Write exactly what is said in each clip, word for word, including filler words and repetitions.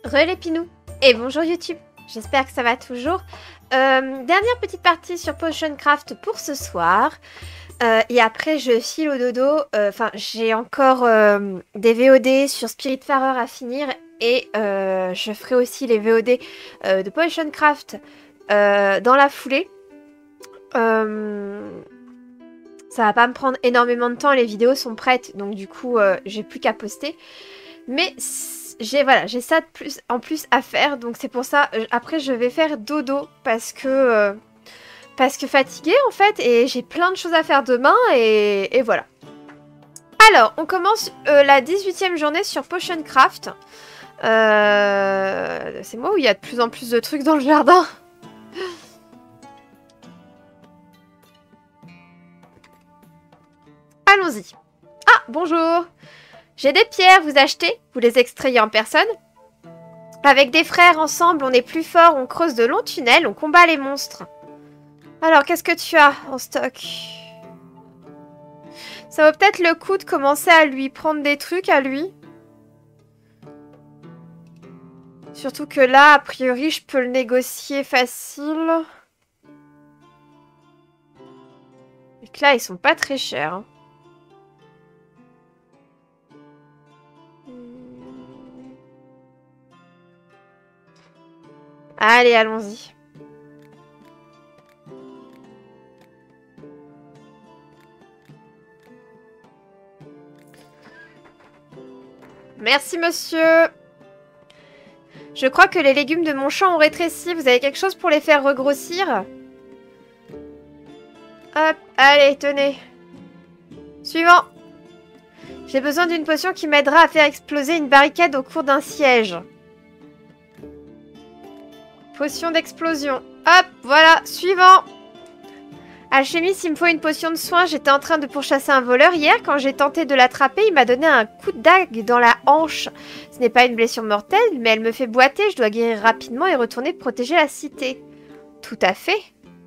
Relais Pinou et bonjour YouTube, j'espère que ça va toujours. Euh, dernière petite partie sur Potioncraft pour ce soir. Euh, et après je file au dodo, enfin euh, j'ai encore euh, des V O D sur Spiritfarer à finir. Et euh, je ferai aussi les V O D euh, de Potioncraft euh, dans la foulée. Euh, ça va pas me prendre énormément de temps, les vidéos sont prêtes, donc du coup euh, j'ai plus qu'à poster. Mais j'ai voilà, j'ai ça de plus, en plus à faire, donc c'est pour ça, euh, après je vais faire dodo, parce que, euh, parce que fatiguée en fait, et j'ai plein de choses à faire demain, et, et voilà. Alors, on commence euh, la dix-huitième journée sur Potioncraft. Euh, c'est moi où il y a de plus en plus de trucs dans le jardin. Allons-y. Ah, bonjour. J'ai des pierres, vous achetez? Vous les extrayez en personne? Avec des frères, ensemble, on est plus fort, on creuse de longs tunnels, on combat les monstres. Alors, qu'est-ce que tu as en stock? Ça vaut peut-être le coup de commencer à lui prendre des trucs à lui. Surtout que là, a priori, je peux le négocier facile. Et que là, ils sont pas très chers. Hein. Allez, allons-y. Merci, monsieur. Je crois que les légumes de mon champ ont rétréci. Vous avez quelque chose pour les faire regrossir? Hop, allez, tenez. Suivant. J'ai besoin d'une potion qui m'aidera à faire exploser une barricade au cours d'un siège. Potion d'explosion. Hop, voilà, suivant. Alchimiste, il me faut une potion de soin. J'étais en train de pourchasser un voleur hier. Quand j'ai tenté de l'attraper, il m'a donné un coup de dague dans la hanche. Ce n'est pas une blessure mortelle, mais elle me fait boiter. Je dois guérir rapidement et retourner protéger la cité. Tout à fait.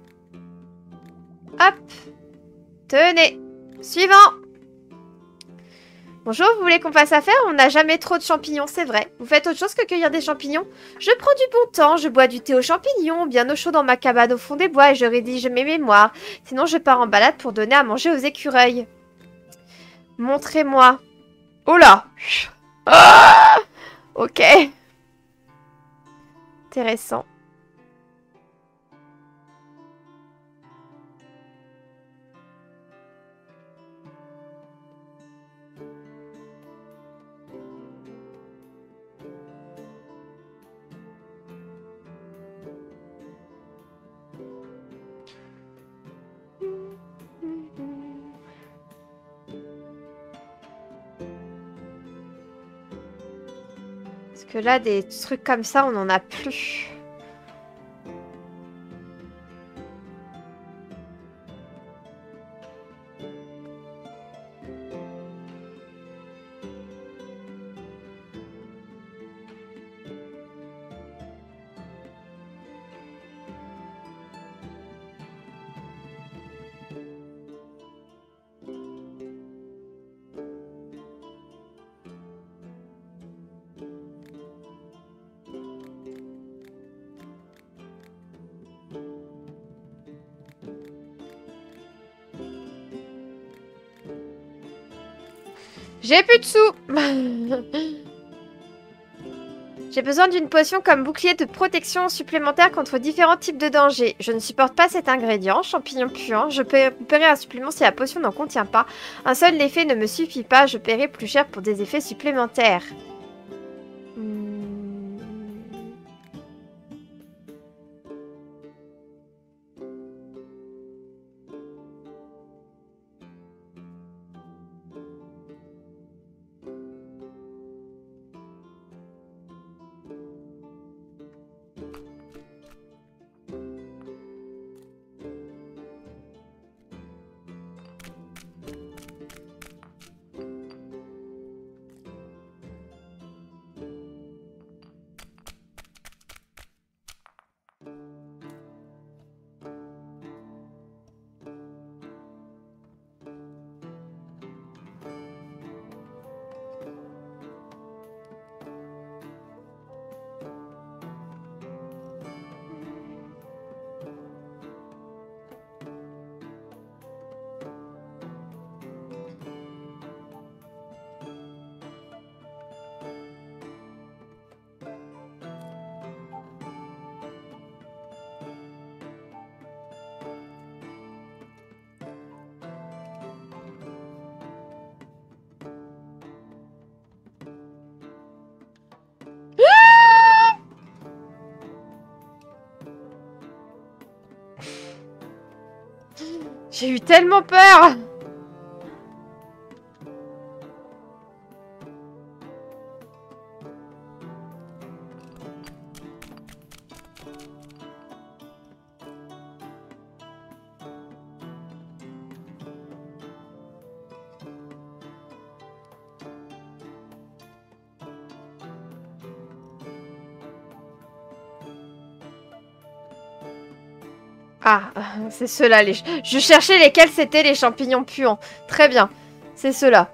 Hop. Tenez. Suivant. Bonjour, vous voulez qu'on fasse affaire? On n'a jamais trop de champignons, c'est vrai. Vous faites autre chose que cueillir des champignons? Je prends du bon temps, je bois du thé aux champignons, bien au chaud dans ma cabane au fond des bois et je rédige mes mémoires. Sinon, je pars en balade pour donner à manger aux écureuils. Montrez-moi. Oh là! Ah! Ok. Intéressant. Parce que là, des trucs comme ça, on n'en a plus. J'ai plus de sous. J'ai besoin d'une potion comme bouclier de protection supplémentaire contre différents types de dangers. Je ne supporte pas cet ingrédient, champignon puant. Je peux paierai un supplément si la potion n'en contient pas. Un seul effet ne me suffit pas, je paierai plus cher pour des effets supplémentaires. Hmm. J'ai eu tellement peur. Ah, c'est ceux-là. Les... Je cherchais lesquels c'était les champignons puants. Très bien. C'est ceux-là.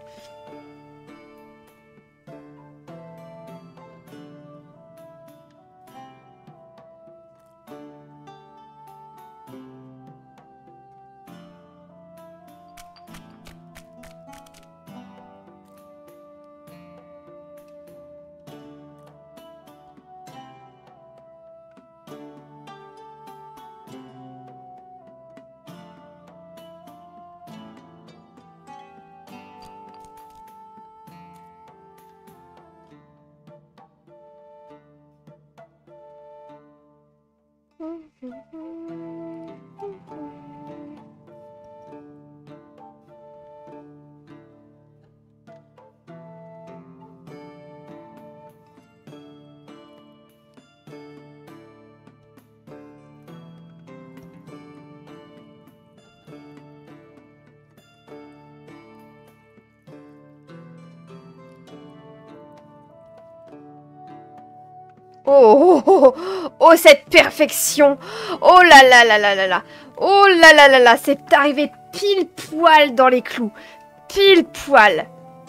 Oh, oh, oh, oh, cette perfection! Oh là là là là là là! Oh là là là là! C'est arrivé pile poil dans les clous! Pile poil!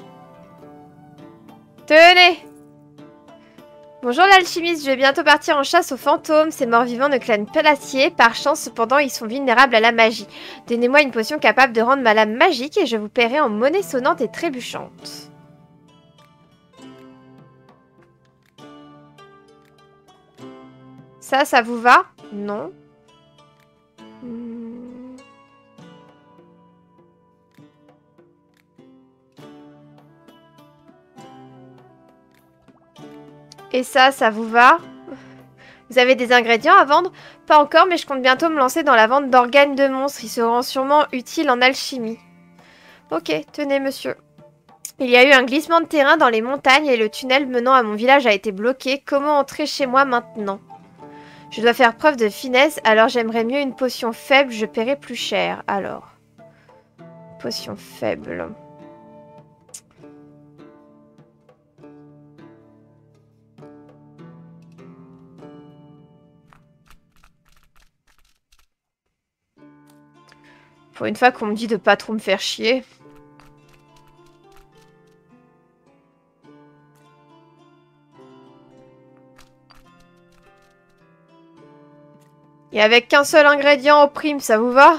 Tenez! Bonjour l'alchimiste, je vais bientôt partir en chasse aux fantômes. Ces morts-vivants ne clanent pas l'acier. Par chance, cependant, ils sont vulnérables à la magie. Donnez-moi une potion capable de rendre ma lame magique et je vous paierai en monnaie sonnante et trébuchante. Ça, ça vous va? Non. Hmm. Et ça, ça vous va? Vous avez des ingrédients à vendre? Pas encore, mais je compte bientôt me lancer dans la vente d'organes de monstres. Ils seront sûrement utiles en alchimie. Ok, tenez, monsieur. Il y a eu un glissement de terrain dans les montagnes et le tunnel menant à mon village a été bloqué. Comment entrer chez moi maintenant? Je dois faire preuve de finesse, alors j'aimerais mieux une potion faible, je paierai plus cher. Alors, potion faible. Pour une fois qu'on me dit de pas trop me faire chier. Et avec qu'un seul ingrédient au prime, ça vous va?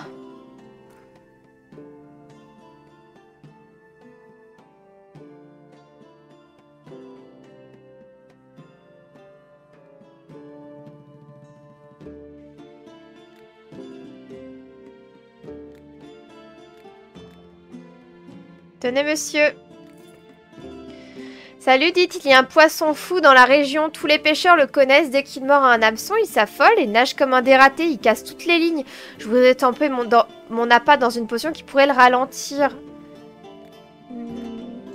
Tenez, monsieur. Salut, dites, il y a un poisson fou dans la région. Tous les pêcheurs le connaissent. Dès qu'il mord un hameçon, il s'affole et nage comme un dératé. Il casse toutes les lignes. Je voudrais tremper mon, dans, mon appât dans une potion qui pourrait le ralentir. Hmm.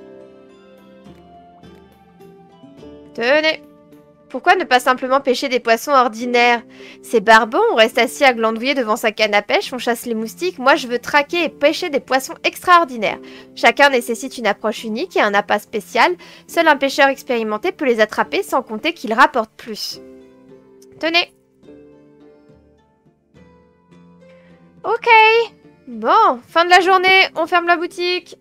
Tenez. Pourquoi ne pas simplement pêcher des poissons ordinaires? C'est barbant, on reste assis à glandouiller devant sa canne à pêche, on chasse les moustiques. Moi, je veux traquer et pêcher des poissons extraordinaires. Chacun nécessite une approche unique et un appât spécial. Seul un pêcheur expérimenté peut les attraper, sans compter qu'ils rapportent plus. Tenez. Ok. Bon, fin de la journée, on ferme la boutique.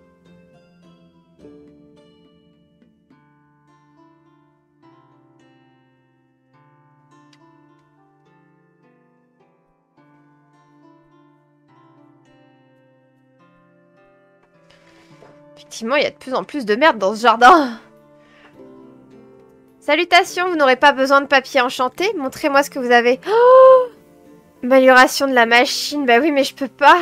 Effectivement, il y a de plus en plus de merde dans ce jardin. Salutations, vous n'aurez pas besoin de papier enchanté. Montrez-moi ce que vous avez. Oh, amélioration de la machine. Bah oui, mais je peux pas.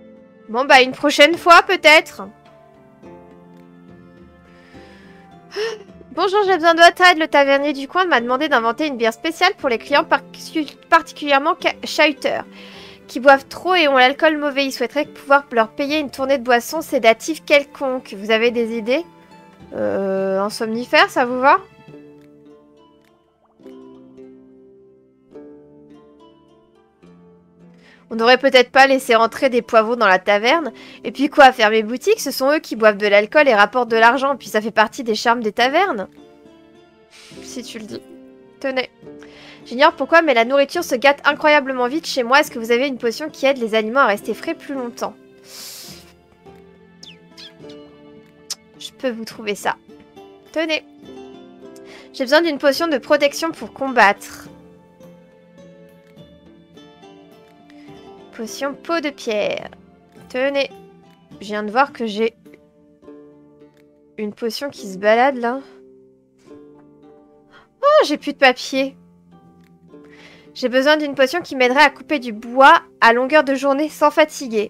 Bon, bah une prochaine fois, peut-être. Bonjour, j'ai besoin de votre aide. Le tavernier du coin m'a demandé d'inventer une bière spéciale pour les clients par particulièrement chahuteurs, qui boivent trop et ont l'alcool mauvais. Il souhaiterait pouvoir leur payer une tournée de boissons sédatives quelconque. Vous avez des idées? Euh, un somnifère, ça vous va? On n'aurait peut-être pas laissé rentrer des poivrons dans la taverne. Et puis quoi, fermer boutique, ce sont eux qui boivent de l'alcool et rapportent de l'argent. Puis ça fait partie des charmes des tavernes. Si tu le dis. Tenez. J'ignore pourquoi, mais la nourriture se gâte incroyablement vite chez moi. Est-ce que vous avez une potion qui aide les aliments à rester frais plus longtemps? Je peux vous trouver ça. Tenez. J'ai besoin d'une potion de protection pour combattre. Potion peau de pierre. Tenez. Je viens de voir que j'ai une potion qui se balade là. Oh, j'ai plus de papier. J'ai besoin d'une potion qui m'aiderait à couper du bois à longueur de journée sans fatiguer.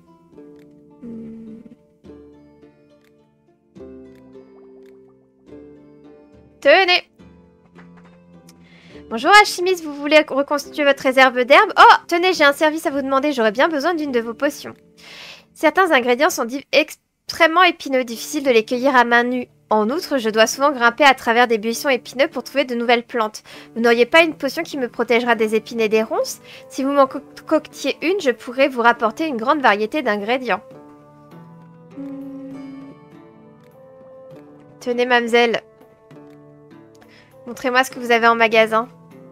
Tenez. Bonjour alchimiste, vous voulez reconstituer votre réserve d'herbes? Oh, tenez, j'ai un service à vous demander, j'aurais bien besoin d'une de vos potions. Certains ingrédients sont extrêmement épineux, difficiles de les cueillir à main nue. En outre, je dois souvent grimper à travers des buissons épineux pour trouver de nouvelles plantes. Vous n'auriez pas une potion qui me protégera des épines et des ronces? Si vous m'en concoctiez une, je pourrais vous rapporter une grande variété d'ingrédients. Tenez, mademoiselle. Montrez-moi ce que vous avez en magasin.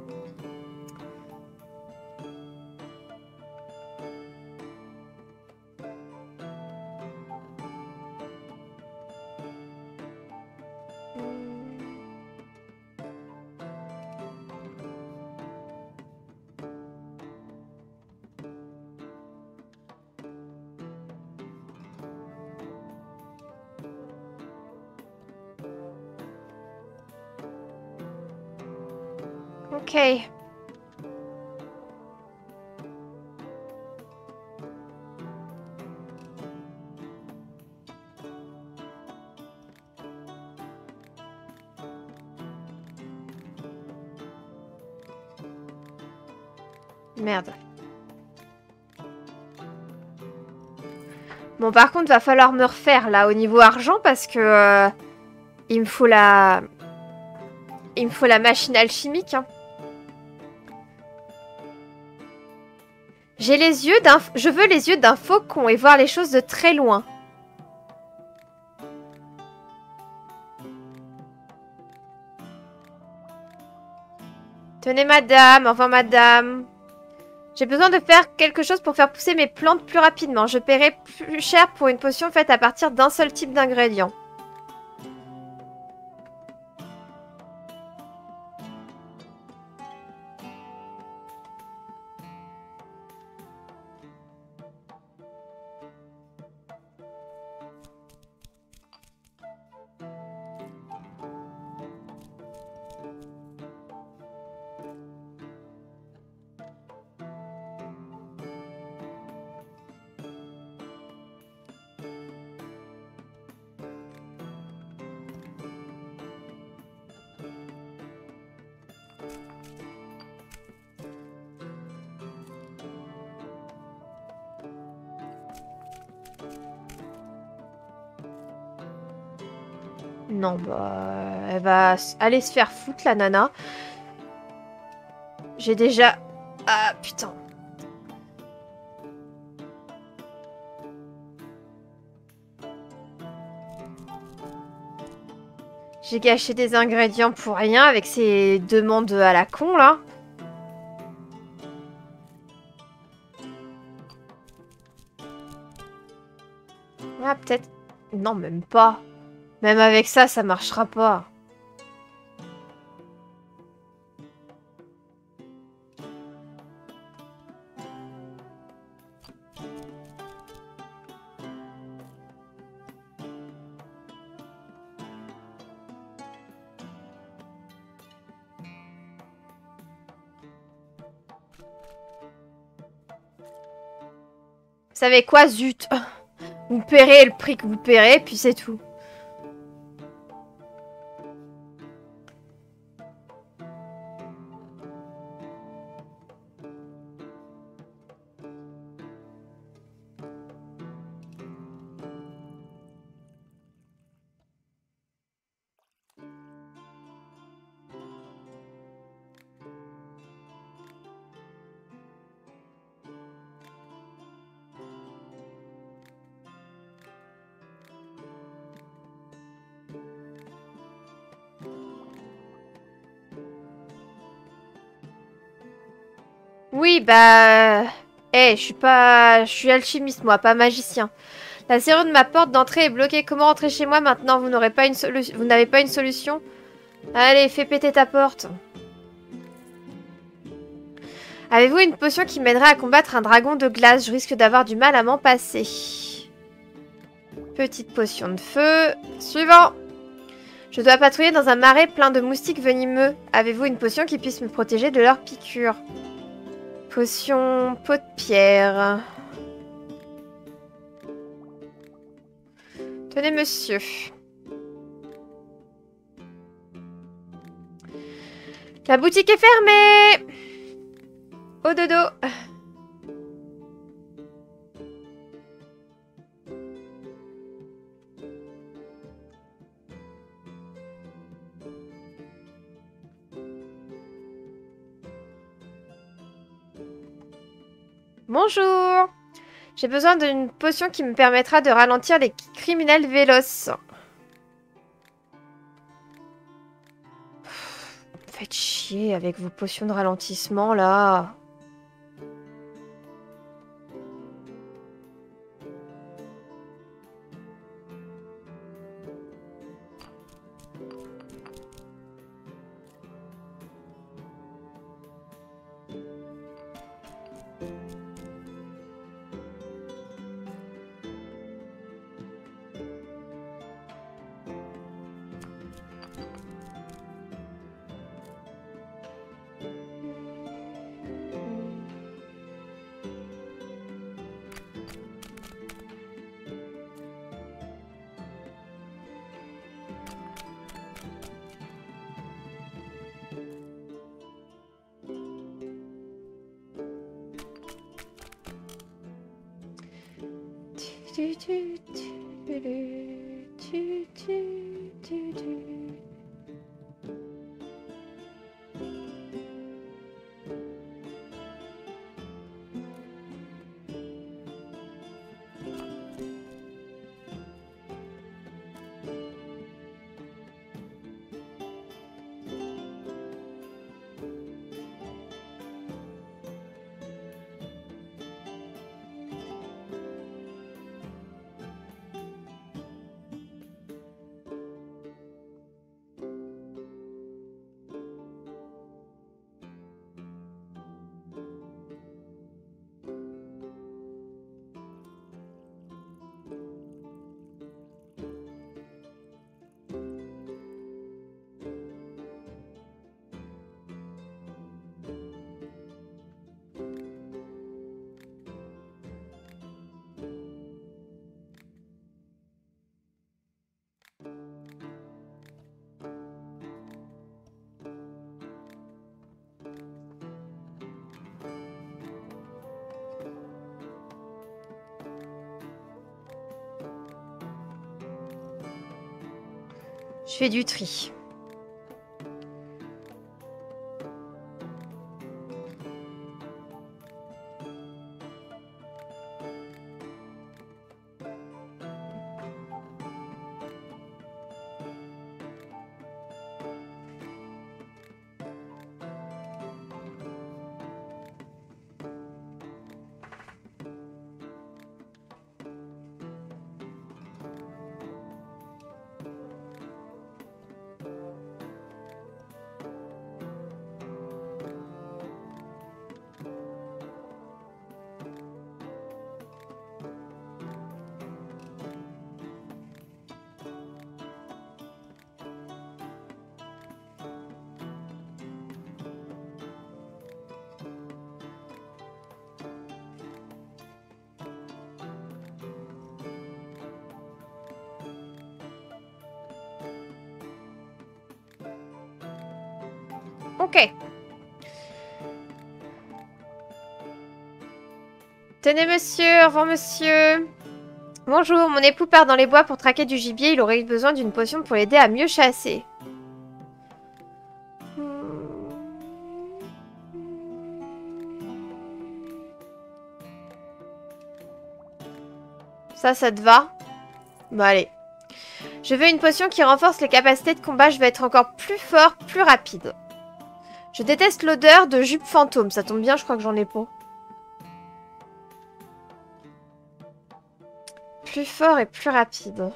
Ok. Merde. Bon, par contre, va falloir me refaire, là, au niveau argent, parce que... Euh, il me faut la... Il me faut la machine alchimique, hein. J'ai les yeux d'un... Je veux les yeux d'un faucon et voir les choses de très loin. Tenez, madame. Au revoir, madame. J'ai besoin de faire quelque chose pour faire pousser mes plantes plus rapidement. Je paierai plus cher pour une potion faite à partir d'un seul type d'ingrédient. Non, bah... Elle va aller se faire foutre, la nana. J'ai déjà... Ah, putain. J'ai gâché des ingrédients pour rien avec ces demandes à la con, là. Ah, peut-être... Non, même pas. Même avec ça, ça marchera pas. Vous savez quoi, zut. Vous paierez le prix que vous paierez, puis c'est tout. Oui, bah... Eh, je suis pas... Je suis alchimiste, moi, pas magicien. La serrure de ma porte d'entrée est bloquée. Comment rentrer chez moi maintenant? Vous n'aurez pas une solution. Vous n'avez pas une solution? Allez, fais péter ta porte. Avez-vous une potion qui m'aiderait à combattre un dragon de glace? Je risque d'avoir du mal à m'en passer. Petite potion de feu. Suivant. Je dois patrouiller dans un marais plein de moustiques venimeux. Avez-vous une potion qui puisse me protéger de leurs piqûres? Potion peau de pierre. Tenez, monsieur. La boutique est fermée. Au dodo. Bonjour. J'ai besoin d'une potion qui me permettra de ralentir les criminels véloces. Vous me faites chier avec vos potions de ralentissement, là. Tu, tu, tu, tu, tu, tu, tu. Je fais du tri. Ok. Tenez, monsieur. Au revoir, monsieur. Bonjour, mon époux part dans les bois pour traquer du gibier. Il aurait eu besoin d'une potion pour l'aider à mieux chasser. Ça, ça te va? Bon, allez. Je veux une potion qui renforce les capacités de combat. Je veux être encore plus fort, plus rapide. Je Je déteste l'odeur de jupe fantôme. Ça tombe bien, je crois que j'en ai pas. Plus fort et plus rapide.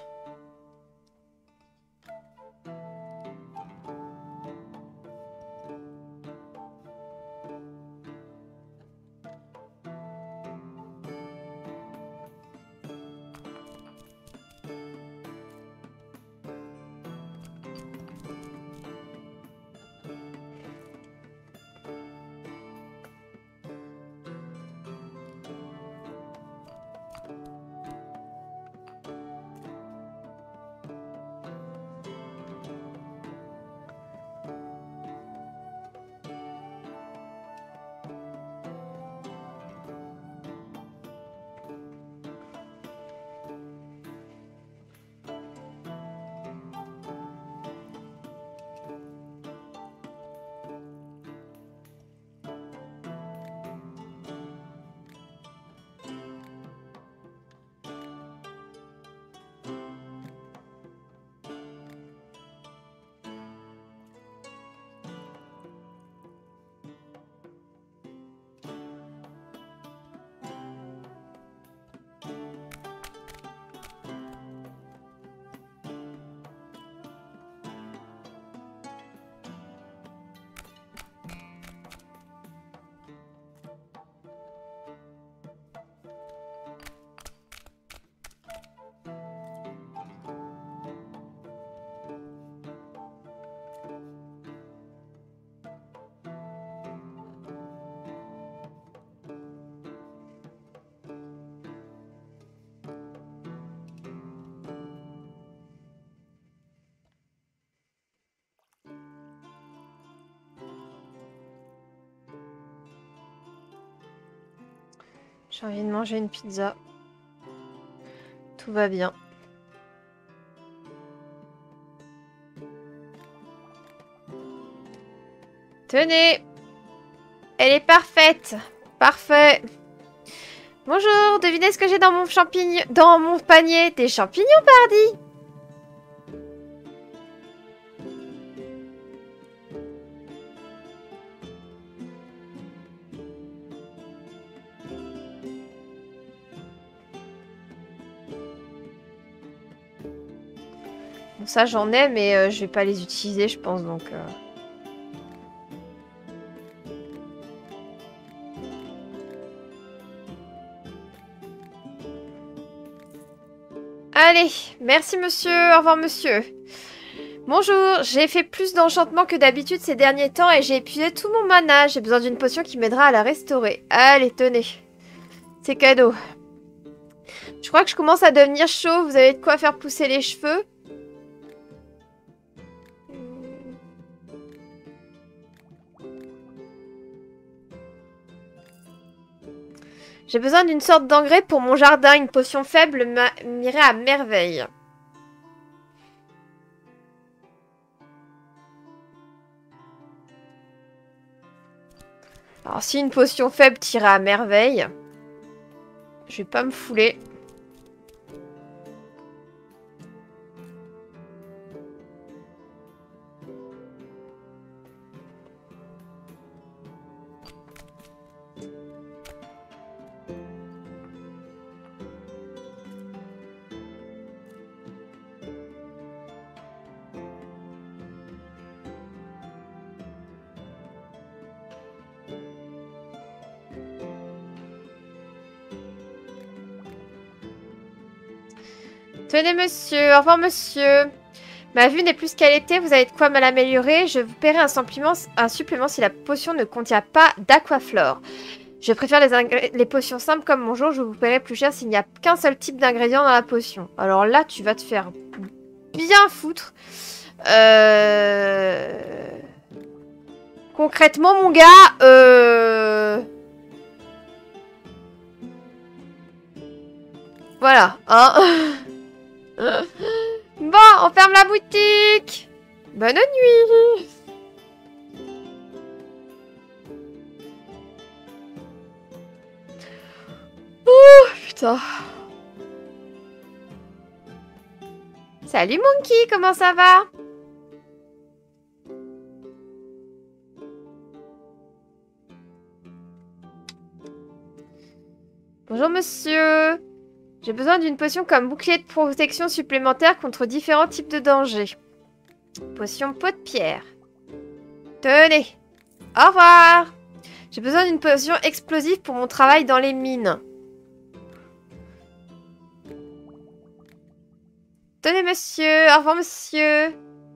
J'ai envie de manger une pizza. Tout va bien. Tenez! Elle est parfaite! Parfait! Bonjour! Devinez ce que j'ai dans mon champignon... Dans mon panier? Des champignons, pardi! Bon, ça j'en ai, mais euh, je vais pas les utiliser, je pense, donc... Euh... Allez, merci monsieur, au revoir monsieur. Bonjour, j'ai fait plus d'enchantements que d'habitude ces derniers temps et j'ai épuisé tout mon mana. J'ai besoin d'une potion qui m'aidera à la restaurer. Allez, tenez. C'est cadeau. Je crois que je commence à devenir chaud. Vous avez de quoi faire pousser les cheveux? J'ai besoin d'une sorte d'engrais pour mon jardin. Une potion faible m'irait à merveille. Alors si une potion faible t'irait à merveille, je vais pas me fouler. Tenez monsieur, au revoir monsieur. Ma vue n'est plus ce qu'elle était, vous avez de quoi me l'améliorer. Je vous paierai un supplément, un supplément si la potion ne contient pas d'aquaflore. Je préfère les, les potions simples comme mon jour, je vous paierai plus cher s'il n'y a qu'un seul type d'ingrédient dans la potion. Alors là, tu vas te faire bien foutre. Euh... Concrètement, mon gars, euh... voilà, hein. Bon, on ferme la boutique. Bonne nuit. Oh, putain. Salut Monkey, comment ça va? Bonjour monsieur. J'ai besoin d'une potion comme bouclier de protection supplémentaire contre différents types de dangers. Potion pot de pierre. Tenez. Au revoir. J'ai besoin d'une potion explosive pour mon travail dans les mines. Tenez monsieur. Au revoir monsieur.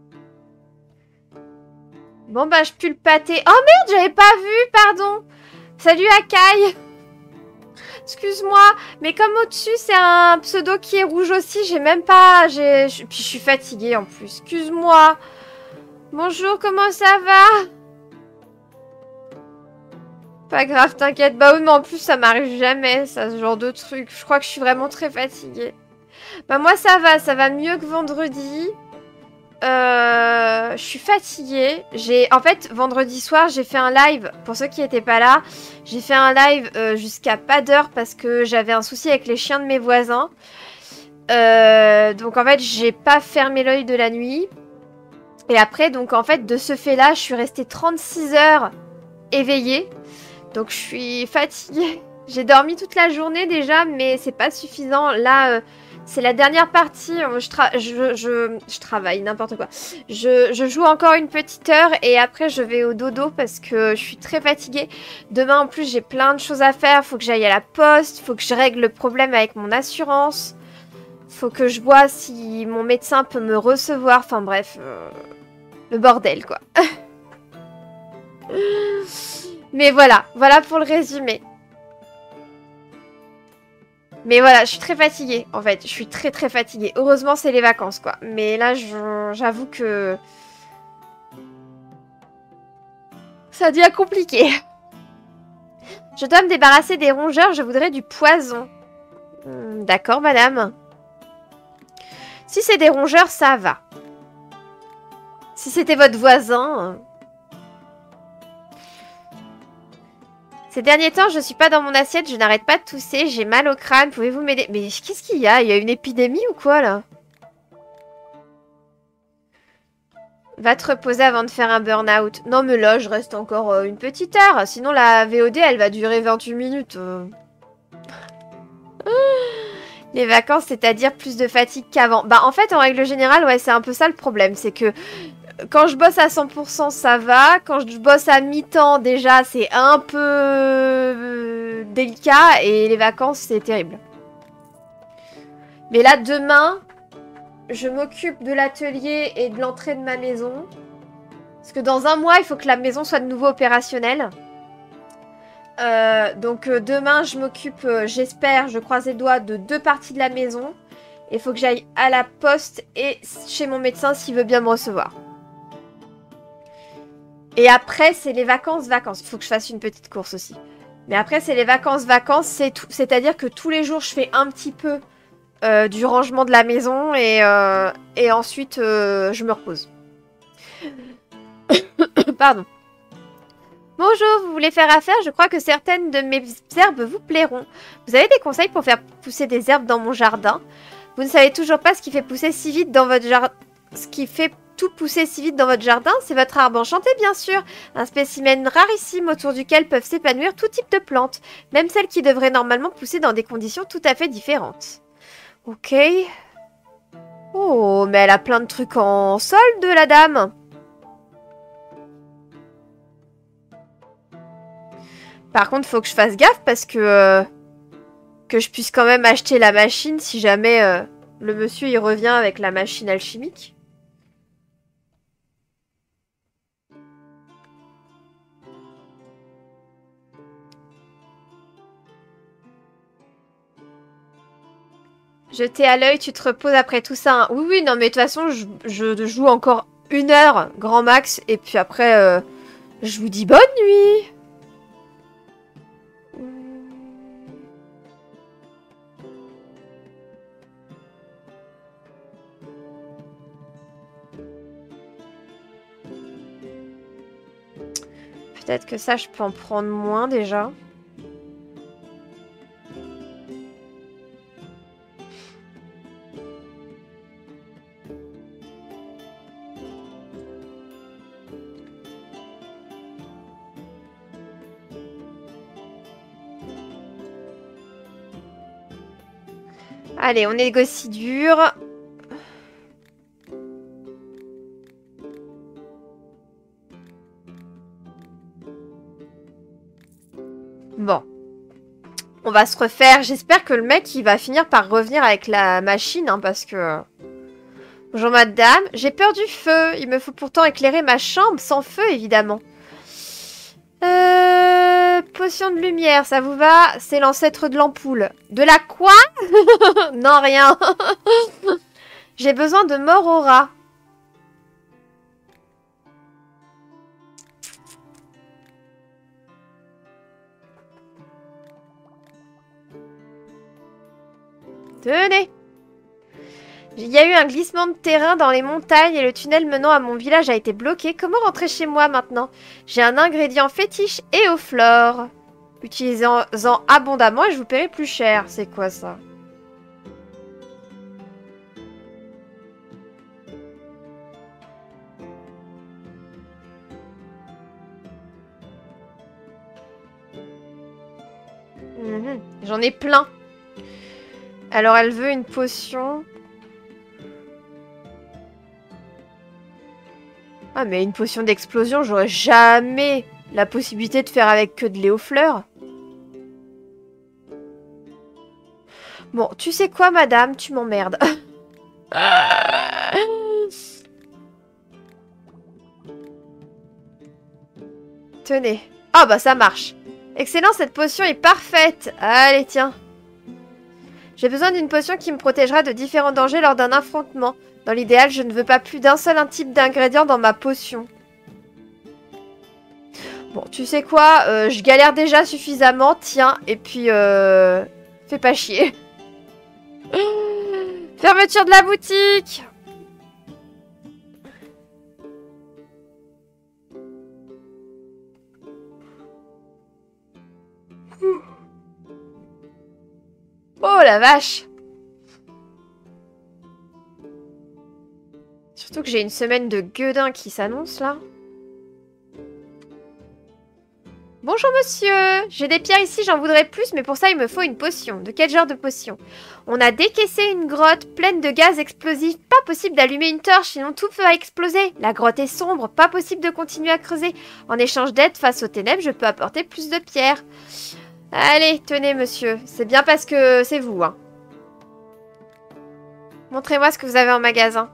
Bon bah je pue le pâté. Oh merde, j'avais pas vu, pardon. Salut Akai. Excuse-moi, mais comme au-dessus c'est un pseudo qui est rouge aussi, j'ai même pas... J'ai... Puis je suis fatiguée en plus. Excuse-moi. Bonjour, comment ça va? Pas grave, t'inquiète. Bah oui, mais en plus ça m'arrive jamais, ça, ce genre de truc. Je crois que je suis vraiment très fatiguée. Bah moi ça va, ça va mieux que vendredi. Euh, je suis fatiguée. J'ai, en fait, vendredi soir, j'ai fait un live. Pour ceux qui n'étaient pas là, j'ai fait un live euh, jusqu'à pas d'heure parce que j'avais un souci avec les chiens de mes voisins. Euh, donc en fait, j'ai pas fermé l'œil de la nuit. Et après, donc en fait, de ce fait-là, je suis restée trente-six heures éveillée. Donc je suis fatiguée. J'ai dormi toute la journée déjà, mais c'est pas suffisant. Là. Euh, C'est la dernière partie, je, tra je, je, je travaille, n'importe quoi. Je, je joue encore une petite heure et après je vais au dodo parce que je suis très fatiguée. Demain en plus j'ai plein de choses à faire, faut que j'aille à la poste, faut que je règle le problème avec mon assurance. Faut que je vois si mon médecin peut me recevoir, enfin bref, euh, le bordel quoi. Mais voilà, voilà pour le résumé. Mais voilà, je suis très fatiguée, en fait. Je suis très très fatiguée. Heureusement, c'est les vacances, quoi. Mais là, j'avoue que... ça devient compliqué. Je dois me débarrasser des rongeurs, je voudrais du poison. Hmm, d'accord, madame. Si c'est des rongeurs, ça va. Si c'était votre voisin... Ces derniers temps, je suis pas dans mon assiette, je n'arrête pas de tousser, j'ai mal au crâne, pouvez-vous m'aider? Mais qu'est-ce qu'il y a? Il y a une épidémie ou quoi, là? Va te reposer avant de faire un burn-out. Non, mais là, je reste encore euh, une petite heure. Sinon, la V O D, elle va durer vingt-huit minutes. Euh. Les vacances, c'est-à-dire plus de fatigue qu'avant. Bah, en fait, en règle générale, ouais, c'est un peu ça le problème. C'est que quand je bosse à cent pour cent, ça va. Quand je bosse à mi-temps, déjà, c'est un peu euh, délicat. Et les vacances, c'est terrible. Mais là, demain, je m'occupe de l'atelier et de l'entrée de ma maison. Parce que dans un mois, il faut que la maison soit de nouveau opérationnelle. Euh, donc euh, demain, je m'occupe, euh, j'espère, je croise les doigts, de deux parties de la maison. Il faut que j'aille à la poste et chez mon médecin s'il veut bien me recevoir. Et après, c'est les vacances, vacances. Il faut que je fasse une petite course aussi. Mais après, c'est les vacances, vacances. C'est-à-dire que tous les jours, je fais un petit peu euh, du rangement de la maison et, euh, et ensuite, euh, je me repose. Pardon. Bonjour, vous voulez faire affaire? Je crois que certaines de mes herbes vous plairont. Vous avez des conseils pour faire pousser des herbes dans mon jardin? Vous ne savez toujours pas ce qui fait pousser si vite dans votre jardin... Ce qui fait tout pousser si vite dans votre jardin? C'est votre arbre enchanté, bien sûr. Un spécimen rarissime autour duquel peuvent s'épanouir tout type de plantes. Même celles qui devraient normalement pousser dans des conditions tout à fait différentes. Ok. Oh, mais elle a plein de trucs en solde, la dame. Par contre, faut que je fasse gaffe parce que... Euh, que je puisse quand même acheter la machine si jamais euh, le monsieur il revient avec la machine alchimique. Jeter à l'œil, tu te reposes après tout ça. Hein. Oui, oui, non, mais de toute façon, je, je joue encore une heure, grand max, et puis après, euh, je vous dis bonne nuit. Peut-être que ça, je peux en prendre moins déjà. Allez, on négocie dur. Bon. On va se refaire. J'espère que le mec, il va finir par revenir avec la machine, hein, parce que... Bonjour madame, j'ai peur du feu. Il me faut pourtant éclairer ma chambre, sans feu, évidemment. Euh... Potion de lumière, ça vous va? C'est l'ancêtre de l'ampoule. De la quoi? Non, rien. J'ai besoin de mort au rat. Tenez. Il y a eu un glissement de terrain dans les montagnes et le tunnel menant à mon village a été bloqué. Comment rentrer chez moi maintenant? J'ai un ingrédient fétiche et au flore. Utilisez-en abondamment et je vous paierai plus cher. C'est quoi ça? Mmh, j'en ai plein. Alors elle veut une potion. Ah mais une potion d'explosion, j'aurais jamais la possibilité de faire avec que de l'éau-fleur. Bon, tu sais quoi madame, tu m'emmerdes. Tenez. Ah bah ça marche. Excellent, cette potion est parfaite. Allez, tiens. J'ai besoin d'une potion qui me protégera de différents dangers lors d'un affrontement. Dans l'idéal, je ne veux pas plus d'un seul type d'ingrédient dans ma potion. Bon, tu sais quoi, euh, je galère déjà suffisamment, tiens, et puis, euh, fais pas chier. Fermeture de la boutique. Oh la vache. Surtout que j'ai une semaine de gueudin qui s'annonce là. Bonjour monsieur, j'ai des pierres ici, j'en voudrais plus, mais pour ça il me faut une potion. De quel genre de potion? On a décaissé une grotte pleine de gaz explosifs. Pas possible d'allumer une torche, sinon tout va exploser. La grotte est sombre, pas possible de continuer à creuser. En échange d'aide face aux ténèbres, je peux apporter plus de pierres. Allez, tenez monsieur, c'est bien parce que c'est vous, hein. Montrez-moi ce que vous avez en magasin.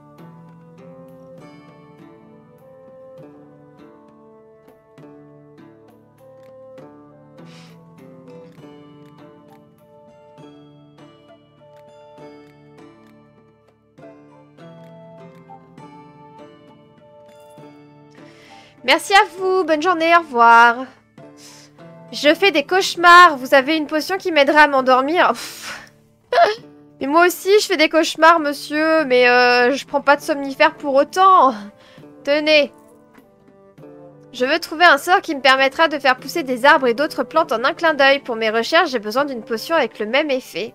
Merci à vous, bonne journée, au revoir. Je fais des cauchemars, vous avez une potion qui m'aidera à m'endormir. Mais moi aussi, je fais des cauchemars, monsieur, mais euh, je prends pas de somnifère pour autant. Tenez. Je veux trouver un sort qui me permettra de faire pousser des arbres et d'autres plantes en un clin d'œil. Pour mes recherches, j'ai besoin d'une potion avec le même effet.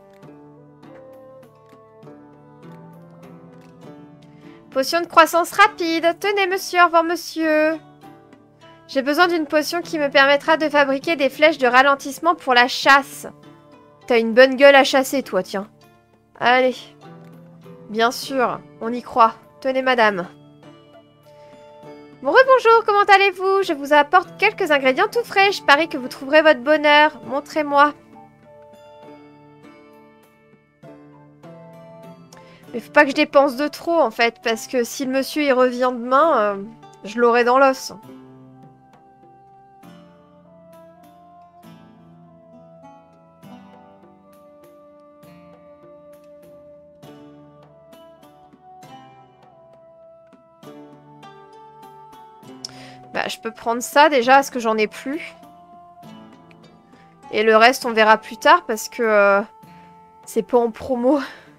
Potion de croissance rapide. Tenez, monsieur, au revoir, monsieur. J'ai besoin d'une potion qui me permettra de fabriquer des flèches de ralentissement pour la chasse. T'as une bonne gueule à chasser, toi, tiens. Allez. Bien sûr, on y croit. Tenez, madame. Bon, rebonjour, comment allez-vous? Je vous apporte quelques ingrédients tout frais. Je parie que vous trouverez votre bonheur. Montrez-moi. Mais faut pas que je dépense de trop, en fait, parce que si le monsieur, il revient demain, euh, je l'aurai dans l'os. Bah, je peux prendre ça déjà, parce que j'en ai plus. Et le reste, on verra plus tard, parce que euh, c'est pas en promo.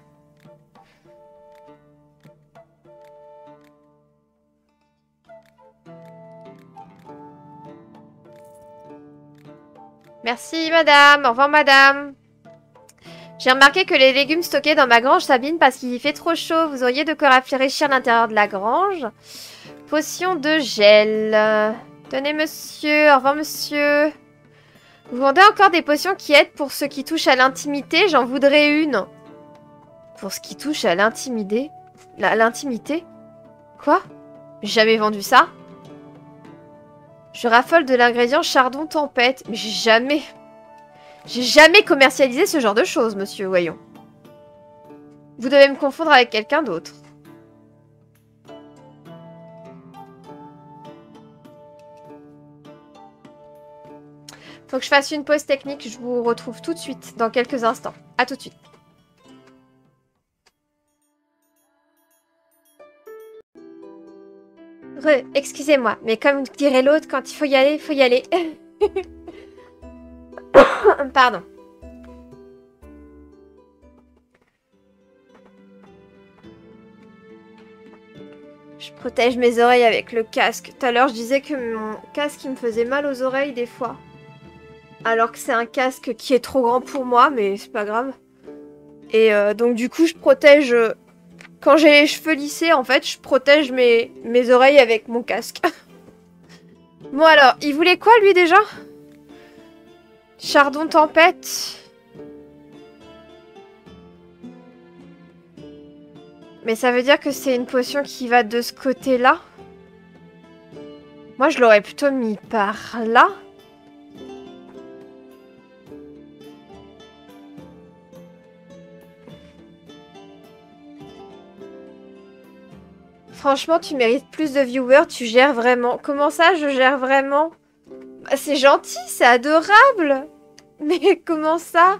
Merci, madame. Au revoir, madame. J'ai remarqué que les légumes stockés dans ma grange s'abîment parce qu'il y fait trop chaud. Vous auriez de quoi rafraîchir l'intérieur de la grange. Potion de gel. Tenez, monsieur. Au revoir, monsieur. Vous vendez encore des potions qui aident pour ceux qui touchent à l'intimité? J'en voudrais une. Pour ce qui touche à l'intimité. L'intimité? Quoi? J'ai jamais vendu ça? Je raffole de l'ingrédient chardon tempête. Mais j'ai jamais... J'ai jamais commercialisé ce genre de choses, monsieur, voyons. Vous devez me confondre avec quelqu'un d'autre. Faut que je fasse une pause technique. Je vous retrouve tout de suite, dans quelques instants. À tout de suite. Re, excusez-moi, mais comme dirait l'autre, quand il faut y aller, il faut y aller. Pardon. Je protège mes oreilles avec le casque. Tout à l'heure, je disais que mon casque, il me faisait mal aux oreilles des fois. Alors que c'est un casque qui est trop grand pour moi, mais c'est pas grave. Et euh, donc du coup, je protège... Euh, quand j'ai les cheveux lissés, en fait, je protège mes, mes oreilles avec mon casque. Bon alors, il voulait quoi lui déjà? Chardon tempête. Mais ça veut dire que c'est une potion qui va de ce côté-là? Moi, je l'aurais plutôt mis par là. Franchement, tu mérites plus de viewers, tu gères vraiment. Comment ça, je gère vraiment? Bah, c'est gentil, c'est adorable. Mais comment ça?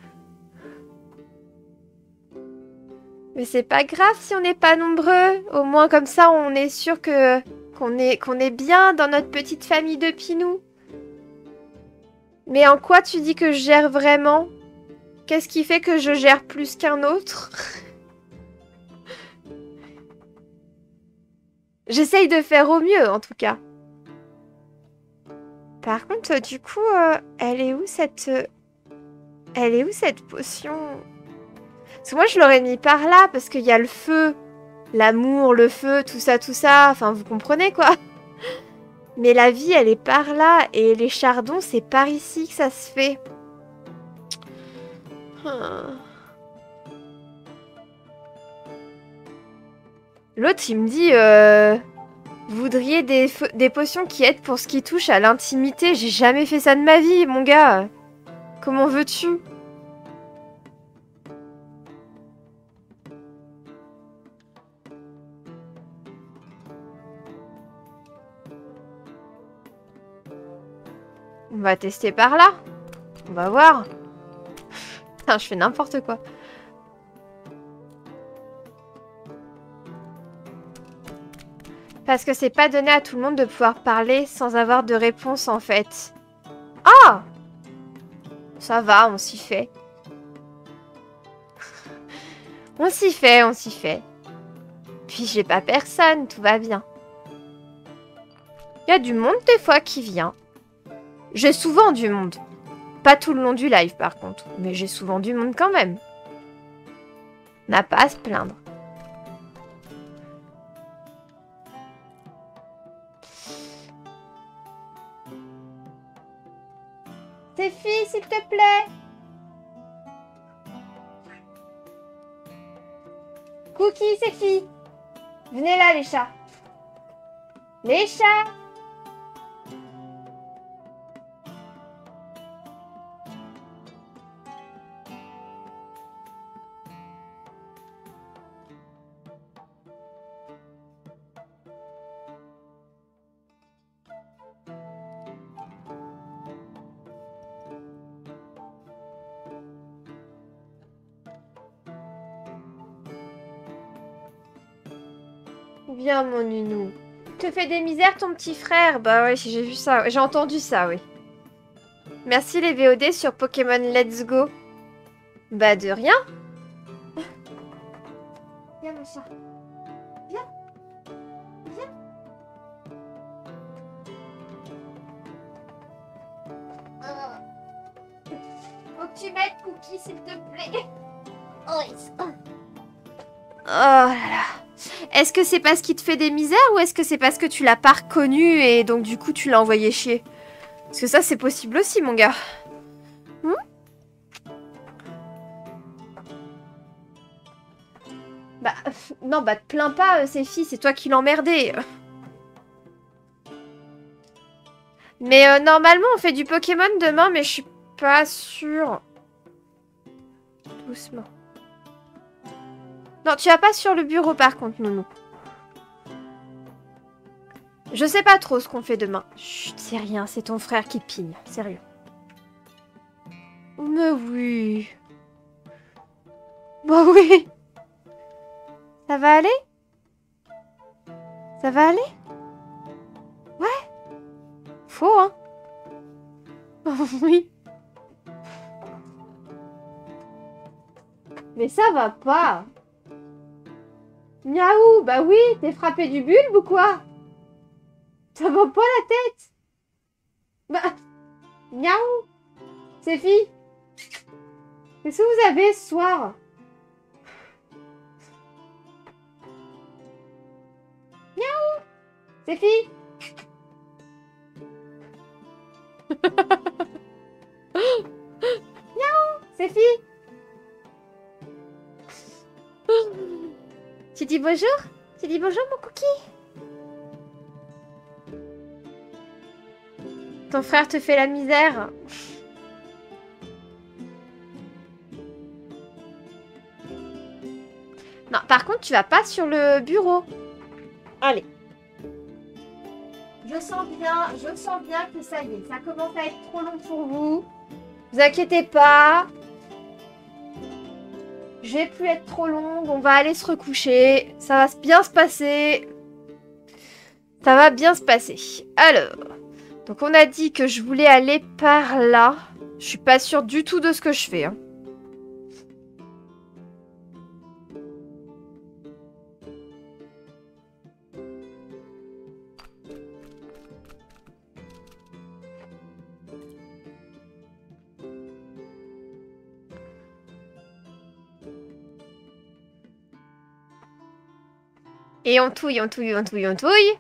Mais c'est pas grave si on n'est pas nombreux. Au moins comme ça, on est sûr que qu'on est, qu'on est bien dans notre petite famille de pinous. Mais en quoi tu dis que je gère vraiment? Qu'est-ce qui fait que je gère plus qu'un autre? J'essaye de faire au mieux, en tout cas. Par contre, du coup, euh, elle est où cette... Euh, elle est où cette potion? Parce que moi, je l'aurais mis par là, parce qu'il y a le feu. L'amour, le feu, tout ça, tout ça. Enfin, vous comprenez, quoi. Mais la vie, elle est par là. Et les chardons, c'est par ici que ça se fait. Hmm. L'autre, il me dit... Euh, vous voudriez des, des potions qui aident pour ce qui touche à l'intimité. J'ai jamais fait ça de ma vie, mon gars. Comment veux-tu? On va tester par là. On va voir. Putain, je fais n'importe quoi. Parce que c'est pas donné à tout le monde de pouvoir parler sans avoir de réponse, en fait. Ah! Ça va, on s'y fait. On s'y fait, on s'y fait. Puis j'ai pas personne, tout va bien. Il y a du monde des fois qui vient. J'ai souvent du monde. Pas tout le long du live par contre, mais j'ai souvent du monde quand même. N'a pas à se plaindre. Séphie, s'il te plaît. Cookie, Séphie. Venez là, les chats. Les chats. Viens, mon nounou. Te fait des misères, ton petit frère. Bah ouais, j'ai vu ça. J'ai entendu ça, oui. Merci les V O D sur Pokémon Let's Go. Bah de rien. Viens, mon chat. Viens. Viens. Euh... Faut que tu mettes Cookie, s'il te plaît. Oh, oh là là. Est-ce que c'est parce qu'il te fait des misères ou est-ce que c'est parce que tu l'as pas reconnu et donc du coup tu l'as envoyé chier? Parce que ça c'est possible aussi mon gars. Hmm? Bah, non, bah te plains pas, Séphie, c'est toi qui l'emmerdais. Mais euh, normalement, on fait du Pokémon demain, mais je suis pas sûre. Doucement. Non, tu vas pas sur le bureau par contre, Nounou. Je sais pas trop ce qu'on fait demain. Chut, c'est rien, c'est ton frère qui pigne. Sérieux. Mais oui. Bah oui. Ça va aller? Ça va aller? Ouais. Faux, hein? Oui. Mais ça va pas. Miaou, bah oui, t'es frappé du bulbe ou quoi? Ça va pas la tête? Bah... Miaou. Séphie. Qu'est-ce que vous avez ce soir? Miaou. Séphie. Miaou. Séphie. Tu dis bonjour? Tu dis bonjour mon cookie? Ton frère te fait la misère. Non, par contre, tu vas pas sur le bureau. Allez. Je sens bien, je sens bien que ça y est, ça commence à être trop long pour vous. Vous inquiétez pas. Je vais plus être trop longue, on va aller se recoucher. Ça va bien se passer. Ça va bien se passer. Alors, donc on a dit que je voulais aller par là. Je suis pas sûre du tout de ce que je fais. Hein. Et on touille, on touille, on touille, on touille.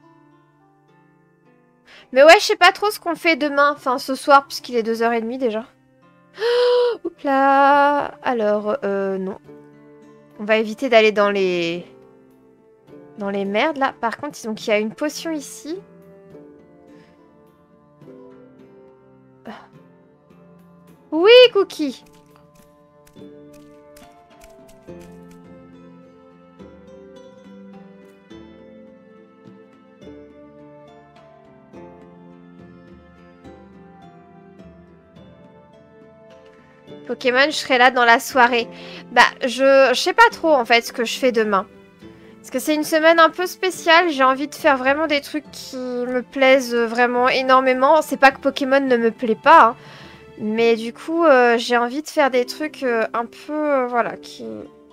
Mais ouais, je sais pas trop ce qu'on fait demain, enfin ce soir, puisqu'il est deux heures trente déjà. Oh, oups là. Alors, euh, non. On va éviter d'aller dans les... Dans les merdes, là. Par contre, donc, il y a une potion ici. Oui, Cookie. Pokémon, je serai là dans la soirée. Bah, je, je sais pas trop, en fait, ce que je fais demain. Parce que c'est une semaine un peu spéciale. J'ai envie de faire vraiment des trucs qui me plaisent vraiment énormément. C'est pas que Pokémon ne me plaît pas. Hein, mais du coup, euh, j'ai envie de faire des trucs euh, un peu... Euh, voilà, qui...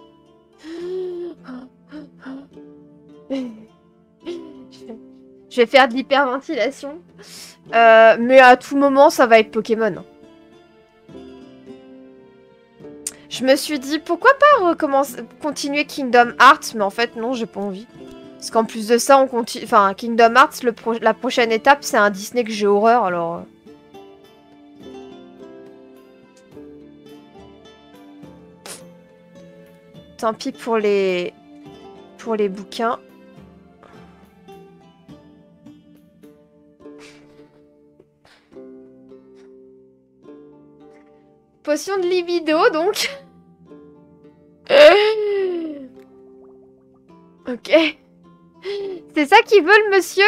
Je vais faire de l'hyperventilation. Euh, mais à tout moment, ça va être Pokémon. Je me suis dit, pourquoi pas recommencer, continuer Kingdom Hearts, mais en fait, non, j'ai pas envie. Parce qu'en plus de ça, on continue... Enfin, Kingdom Hearts, le pro... la prochaine étape, c'est un Disney que j'ai horreur, alors... Tant pis pour les... Pour les bouquins. Potion de libido, donc. Ok. C'est ça qu'il veut, le monsieur?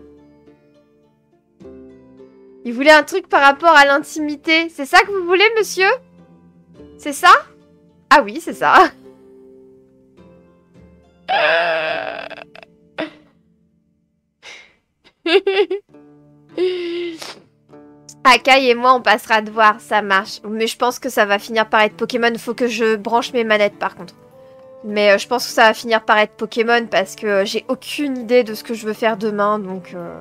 Il voulait un truc par rapport à l'intimité. C'est ça que vous voulez, monsieur? C'est ça? Ah oui, c'est ça. Akai et moi, on passera de voir, ça marche. Mais je pense que ça va finir par être Pokémon. Faut que je branche mes manettes, par contre. Mais euh, je pense que ça va finir par être Pokémon parce que euh, j'ai aucune idée de ce que je veux faire demain, donc... Euh...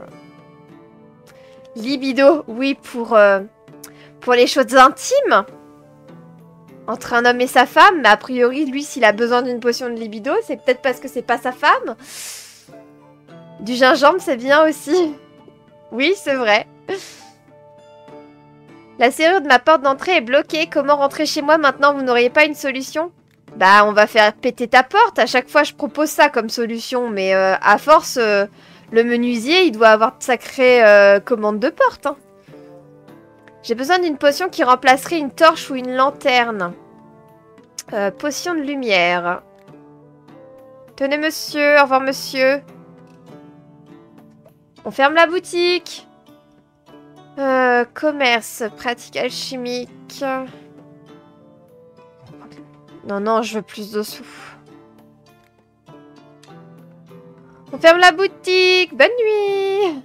Libido, oui, pour, euh, pour les choses intimes. Entre un homme et sa femme. Mais a priori, lui, s'il a besoin d'une potion de libido, c'est peut-être parce que c'est pas sa femme. Du gingembre, c'est bien aussi. Oui, c'est vrai. La serrure de ma porte d'entrée est bloquée. Comment rentrer chez moi maintenant? Vous n'auriez pas une solution? Bah, on va faire péter ta porte. À chaque fois, je propose ça comme solution. Mais euh, à force, euh, le menuisier, il doit avoir de sacrées euh, commandes de porte. Hein. J'ai besoin d'une potion qui remplacerait une torche ou une lanterne. Euh, potion de lumière. Tenez, monsieur. Au revoir, monsieur. On ferme la boutique. Euh, commerce, pratique alchimique. Non, non, je veux plus de sous. On ferme la boutique. Bonne nuit.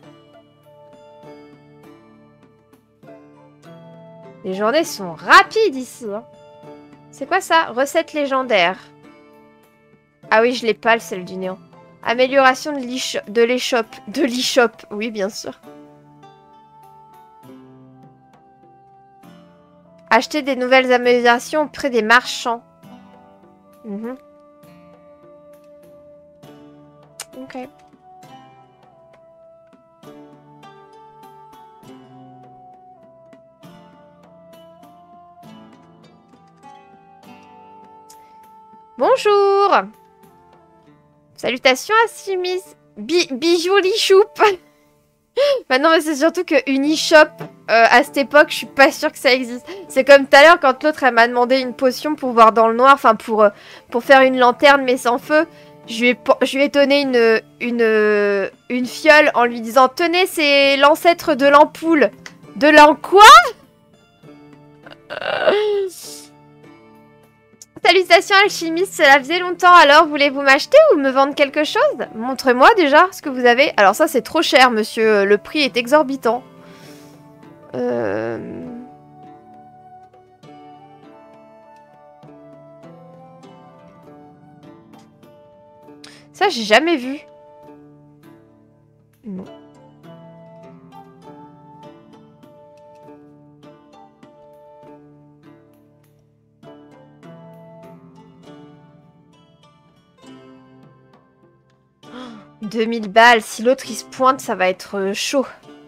Les journées sont rapides ici. Hein. C'est quoi ça? Recette légendaire. Ah oui, je l'ai pas, celle du néant. Amélioration de l'échoppe. De l'échoppe, oui, bien sûr. Acheter des nouvelles améliorations auprès des marchands. Mmh. Ok. Bonjour. Salutations à Simis. Bi Bijou Lichoup. Bah non, mais c'est surtout que Unishop, euh, à cette époque, je suis pas sûre que ça existe. C'est comme tout à l'heure quand l'autre, elle m'a demandé une potion pour voir dans le noir, enfin pour, euh, pour faire une lanterne mais sans feu. Je lui ai, je lui ai donné une, une, une fiole en lui disant « Tenez, c'est l'ancêtre de l'ampoule. » De l'an quoi? Salutations alchimiste, cela faisait longtemps, alors voulez-vous m'acheter ou me vendre quelque chose? Montrez-moi déjà ce que vous avez. Alors ça c'est trop cher monsieur, le prix est exorbitant. Euh... Ça j'ai jamais vu. Non. deux mille balles. Si l'autre il se pointe, ça va être chaud.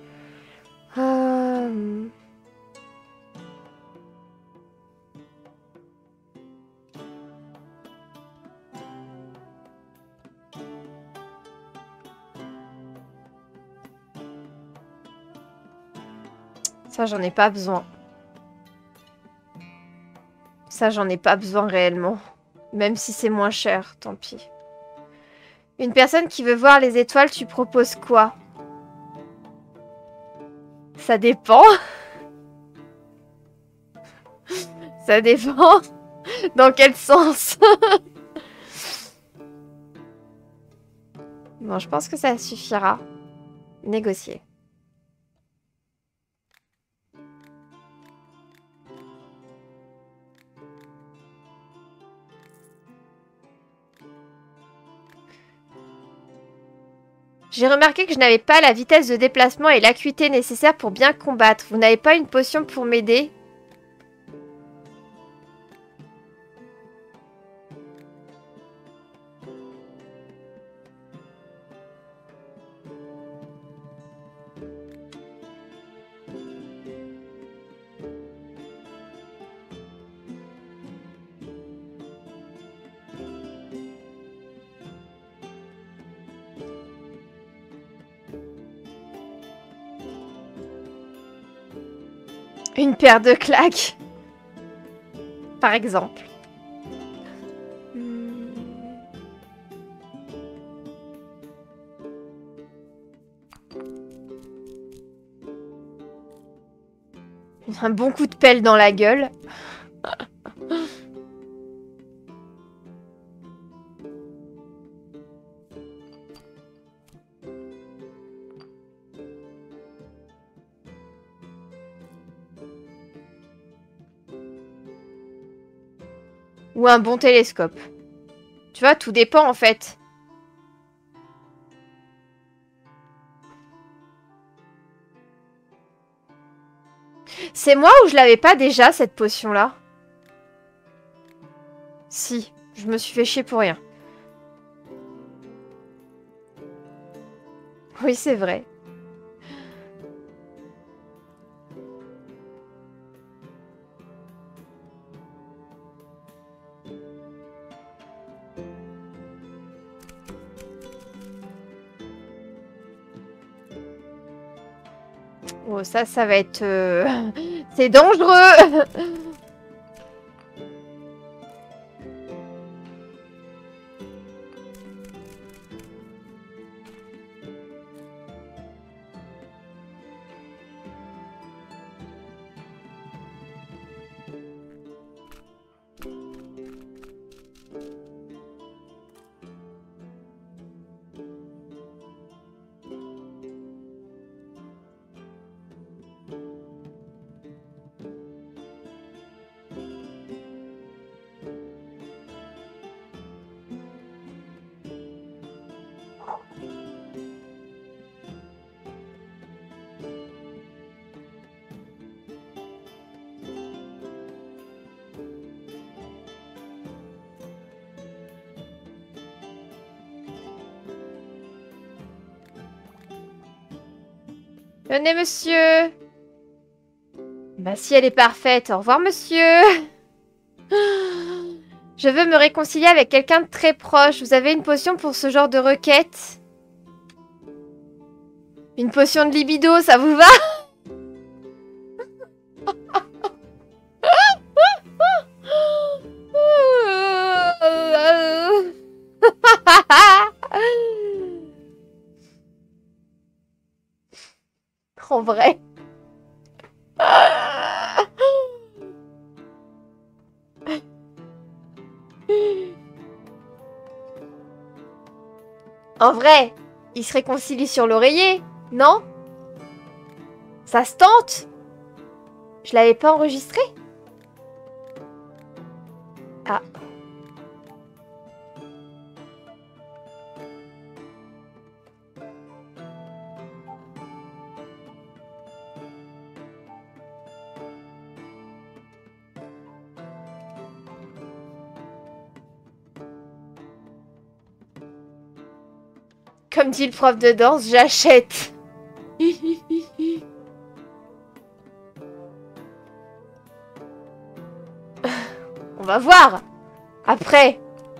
Euh... Ça, j'en ai pas besoin. Ça, j'en ai pas besoin réellement. Même si c'est moins cher, tant pis. Une personne qui veut voir les étoiles, tu proposes quoi? Ça dépend. Ça dépend. Dans quel sens? Bon, je pense que ça suffira. Négocier. J'ai remarqué que je n'avais pas la vitesse de déplacement et l'acuité nécessaire pour bien combattre. Vous n'avez pas une potion pour m'aider? Une paire de claques. Par exemple. Un bon coup de pelle dans la gueule. Ou un bon télescope. Tu vois, tout dépend en fait. C'est moi ou je l'avais pas déjà cette potion-là? Si, je me suis fait chier pour rien. Oui, c'est vrai. Oh, ça, ça va être... Euh... C'est dangereux. Venez, monsieur. Bah si, elle est parfaite. Au revoir, monsieur. Je veux me réconcilier avec quelqu'un de très proche. Vous avez une potion pour ce genre de requête? Une potion de libido, ça vous va? En vrai. En vrai, ils se réconcilient sur l'oreiller, non? Ça se tente? Je l'avais pas enregistré? Ah. Comme dit le prof de danse, j'achète. On va voir. Après.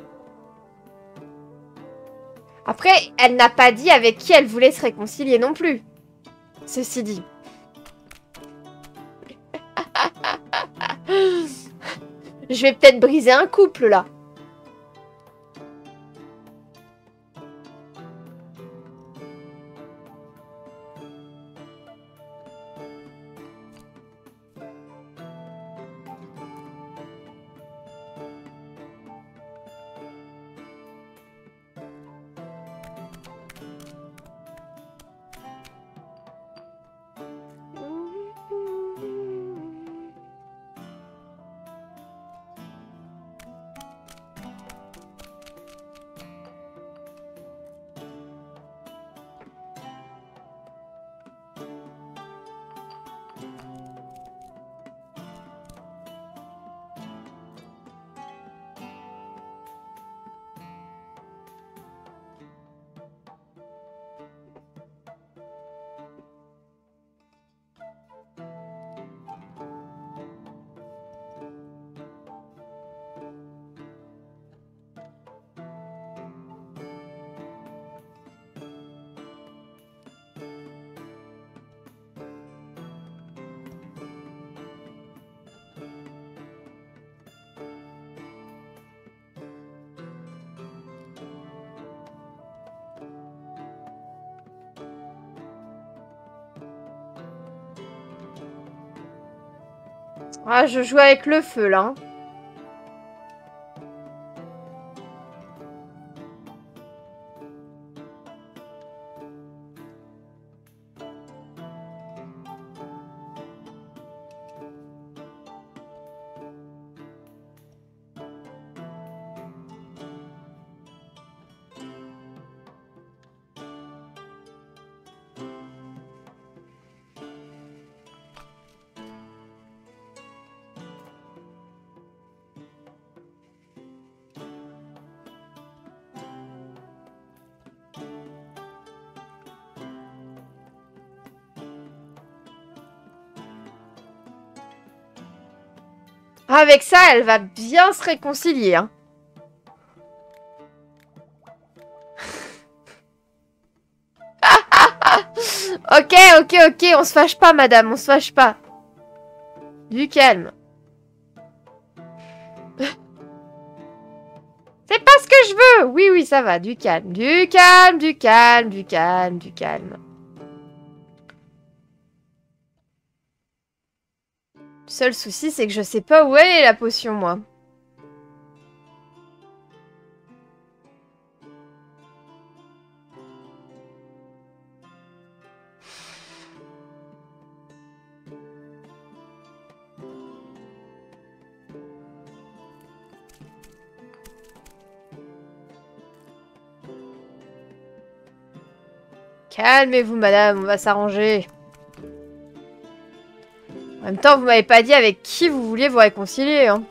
Après, elle n'a pas dit avec qui elle voulait se réconcilier non plus. Ceci dit. Je vais peut-être briser un couple, là. Ah, je joue avec le feu, là. Hein. Avec ça, elle va bien se réconcilier. Hein. Ok, ok, ok, on se fâche pas, madame, on se fâche pas. Du calme. C'est pas ce que je veux. Oui, oui, ça va, du calme. Du calme, du calme, du calme, du calme. Le seul souci, c'est que je sais pas où elle est, la potion, moi. Calmez-vous, madame, on va s'arranger. En même temps, vous m'avez pas dit avec qui vous vouliez vous réconcilier, hein.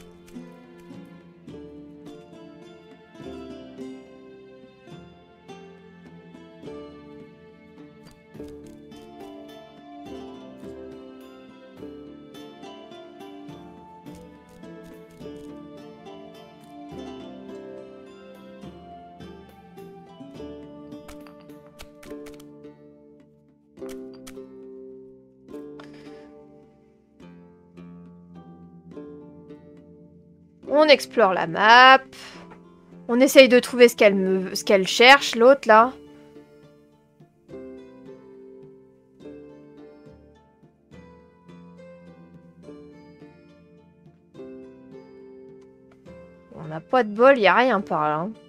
On explore la map. On essaye de trouver ce qu'elle me... ce qu'elle cherche, l'autre, là. On n'a pas de bol, il n'y a rien par là. Hein.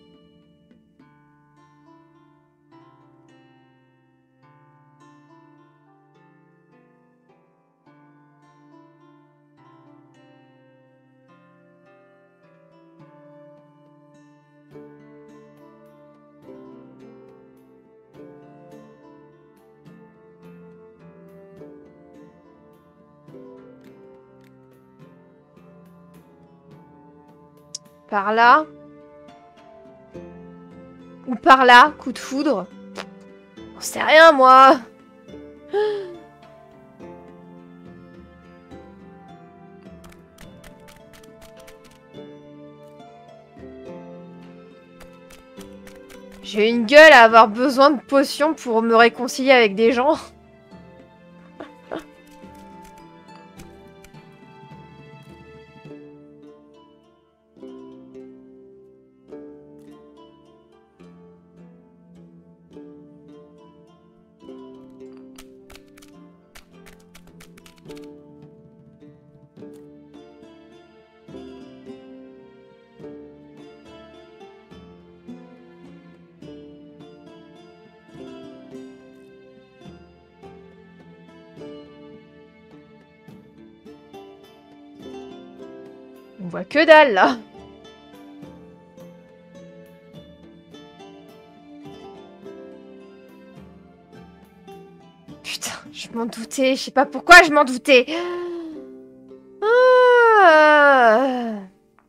Par là. Ou par là, coup de foudre. J'en sais rien, moi. J'ai une gueule à avoir besoin de potions pour me réconcilier avec des gens. On voit que dalle, là. Putain, je m'en doutais. Je sais pas pourquoi je m'en doutais. Ah.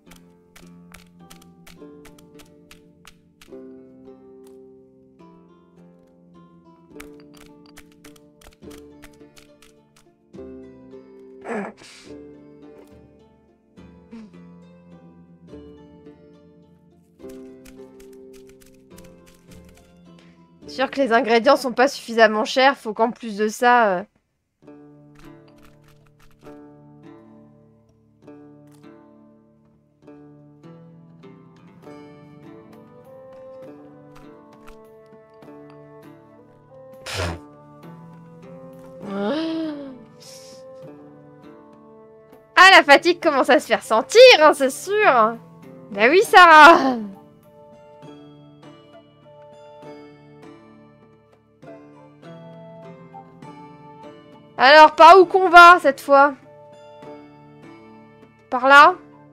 Sûr que les ingrédients sont pas suffisamment chers, faut qu'en plus de ça... Euh... Ah, la fatigue commence à se faire sentir, hein, c'est sûr. Bah oui, Sarah. Alors, par où qu'on va, cette fois? Par là?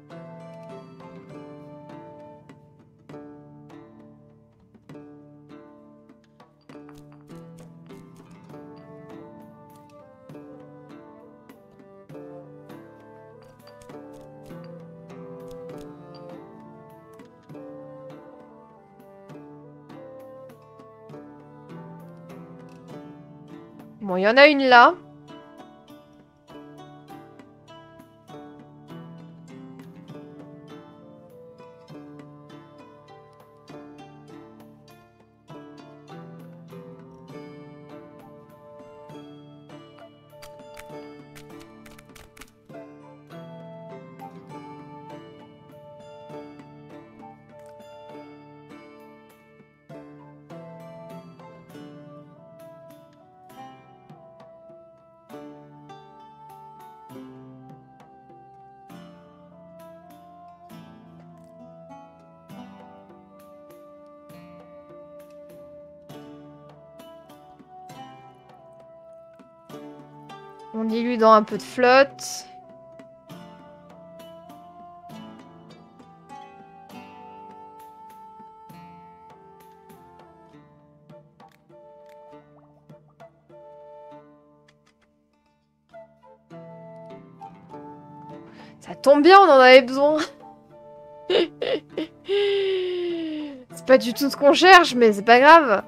Bon, il y en a une là. On dilue dans un peu de flotte. Ça tombe bien, on en avait besoin. C'est pas du tout ce qu'on cherche, mais c'est pas grave.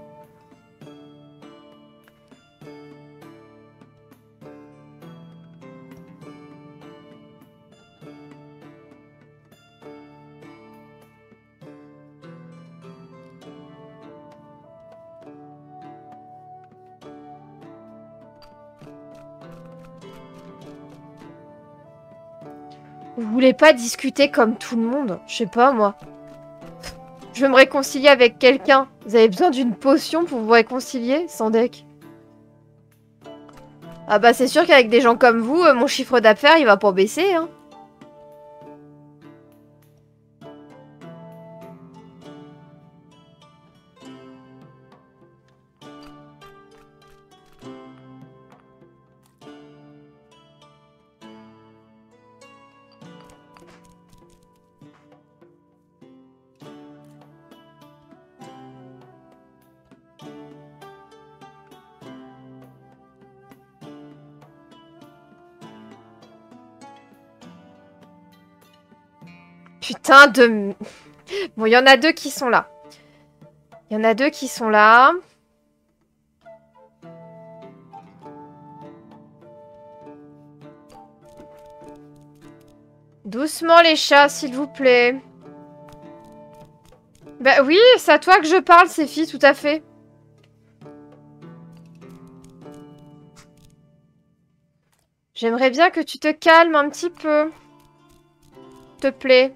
Vous voulez pas discuter comme tout le monde? Je sais pas, moi. Je veux me réconcilier avec quelqu'un. Vous avez besoin d'une potion pour vous réconcilier, sans deck? Ah bah c'est sûr qu'avec des gens comme vous, euh, mon chiffre d'affaires, il va pas baisser, hein. Putain de... Bon, il y en a deux qui sont là. Il y en a deux qui sont là. Doucement les chats, s'il vous plaît. Bah oui, c'est à toi que je parle, Séphie, tout à fait. J'aimerais bien que tu te calmes un petit peu. S'il te plaît.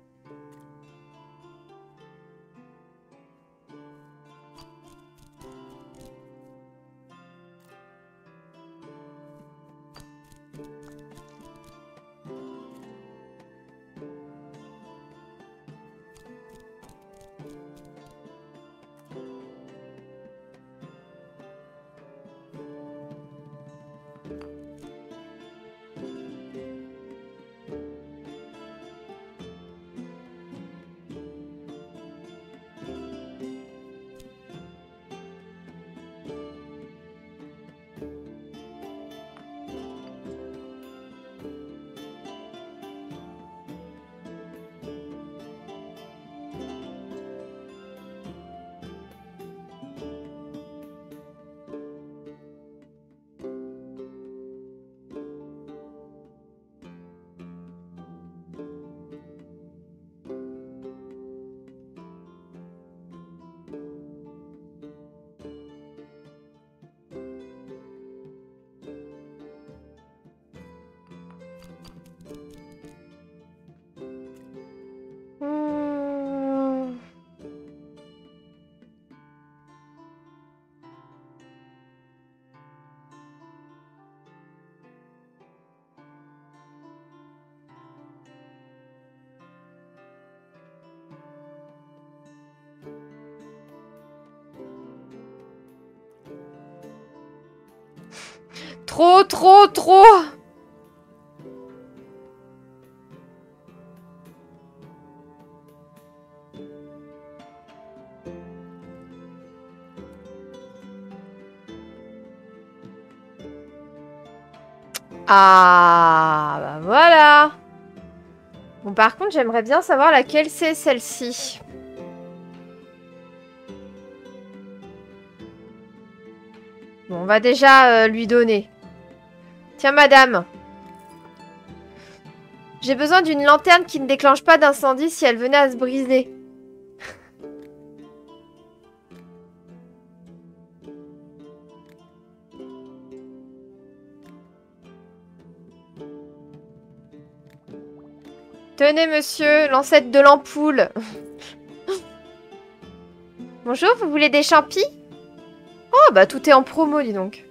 Hmm. Trop, trop, trop. Ah, bah voilà. Bon, par contre, j'aimerais bien savoir laquelle c'est celle-ci. Bon, on va déjà euh, lui donner. Tiens, madame. J'ai besoin d'une lanterne qui ne déclenche pas d'incendie si elle venait à se briser. Tenez, monsieur, l'ancêtre de l'ampoule. Bonjour, vous voulez des champis? Oh, bah tout est en promo, dis donc.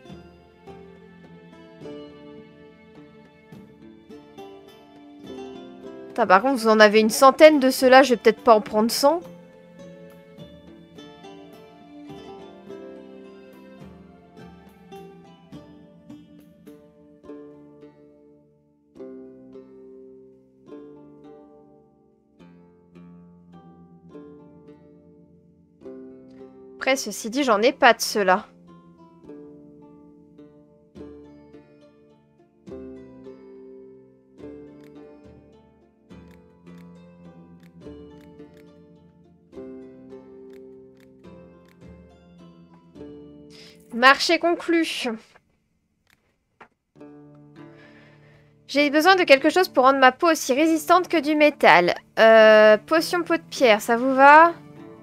Putain, par contre, vous en avez une centaine de ceux-là, je vais peut-être pas en prendre cent. Après, ceci dit, j'en ai pas de ceux-là. Marché conclu. J'ai besoin de quelque chose pour rendre ma peau aussi résistante que du métal. Euh, potion peau de pierre, ça vous va?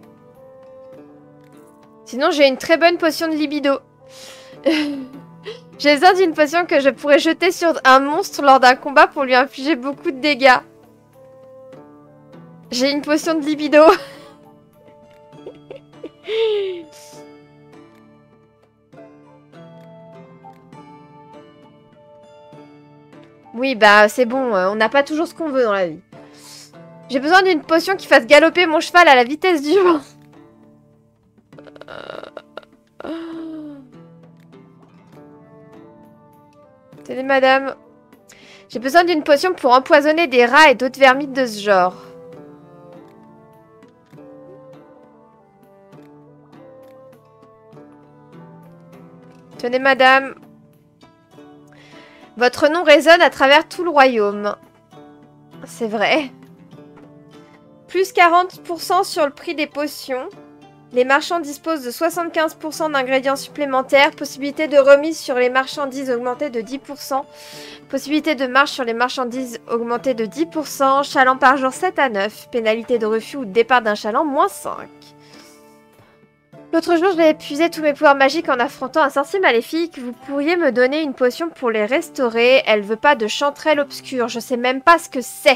Sinon, j'ai une très bonne potion de libido. J'ai besoin d'une potion que je pourrais jeter sur un monstre lors d'un combat pour lui infliger beaucoup de dégâts. J'ai une potion de libido. Oui, bah c'est bon, euh, on n'a pas toujours ce qu'on veut dans la vie. J'ai besoin d'une potion qui fasse galoper mon cheval à la vitesse du vent. Tenez, madame. J'ai besoin d'une potion pour empoisonner des rats et d'autres vermites de ce genre. Tenez, madame. Votre nom résonne à travers tout le royaume. C'est vrai. Plus quarante pour cent sur le prix des potions. Les marchands disposent de soixante-quinze pour cent d'ingrédients supplémentaires. Possibilité de remise sur les marchandises augmentée de dix pour cent. Possibilité de marge sur les marchandises augmentée de dix pour cent. Chaland par jour sept à neuf. Pénalité de refus ou de départ d'un chaland moins cinq. L'autre jour, j'ai épuisé tous mes pouvoirs magiques en affrontant un sorcier maléfique. Vous pourriez me donner une potion pour les restaurer. Elle veut pas de chanterelle obscure. Je sais même pas ce que c'est.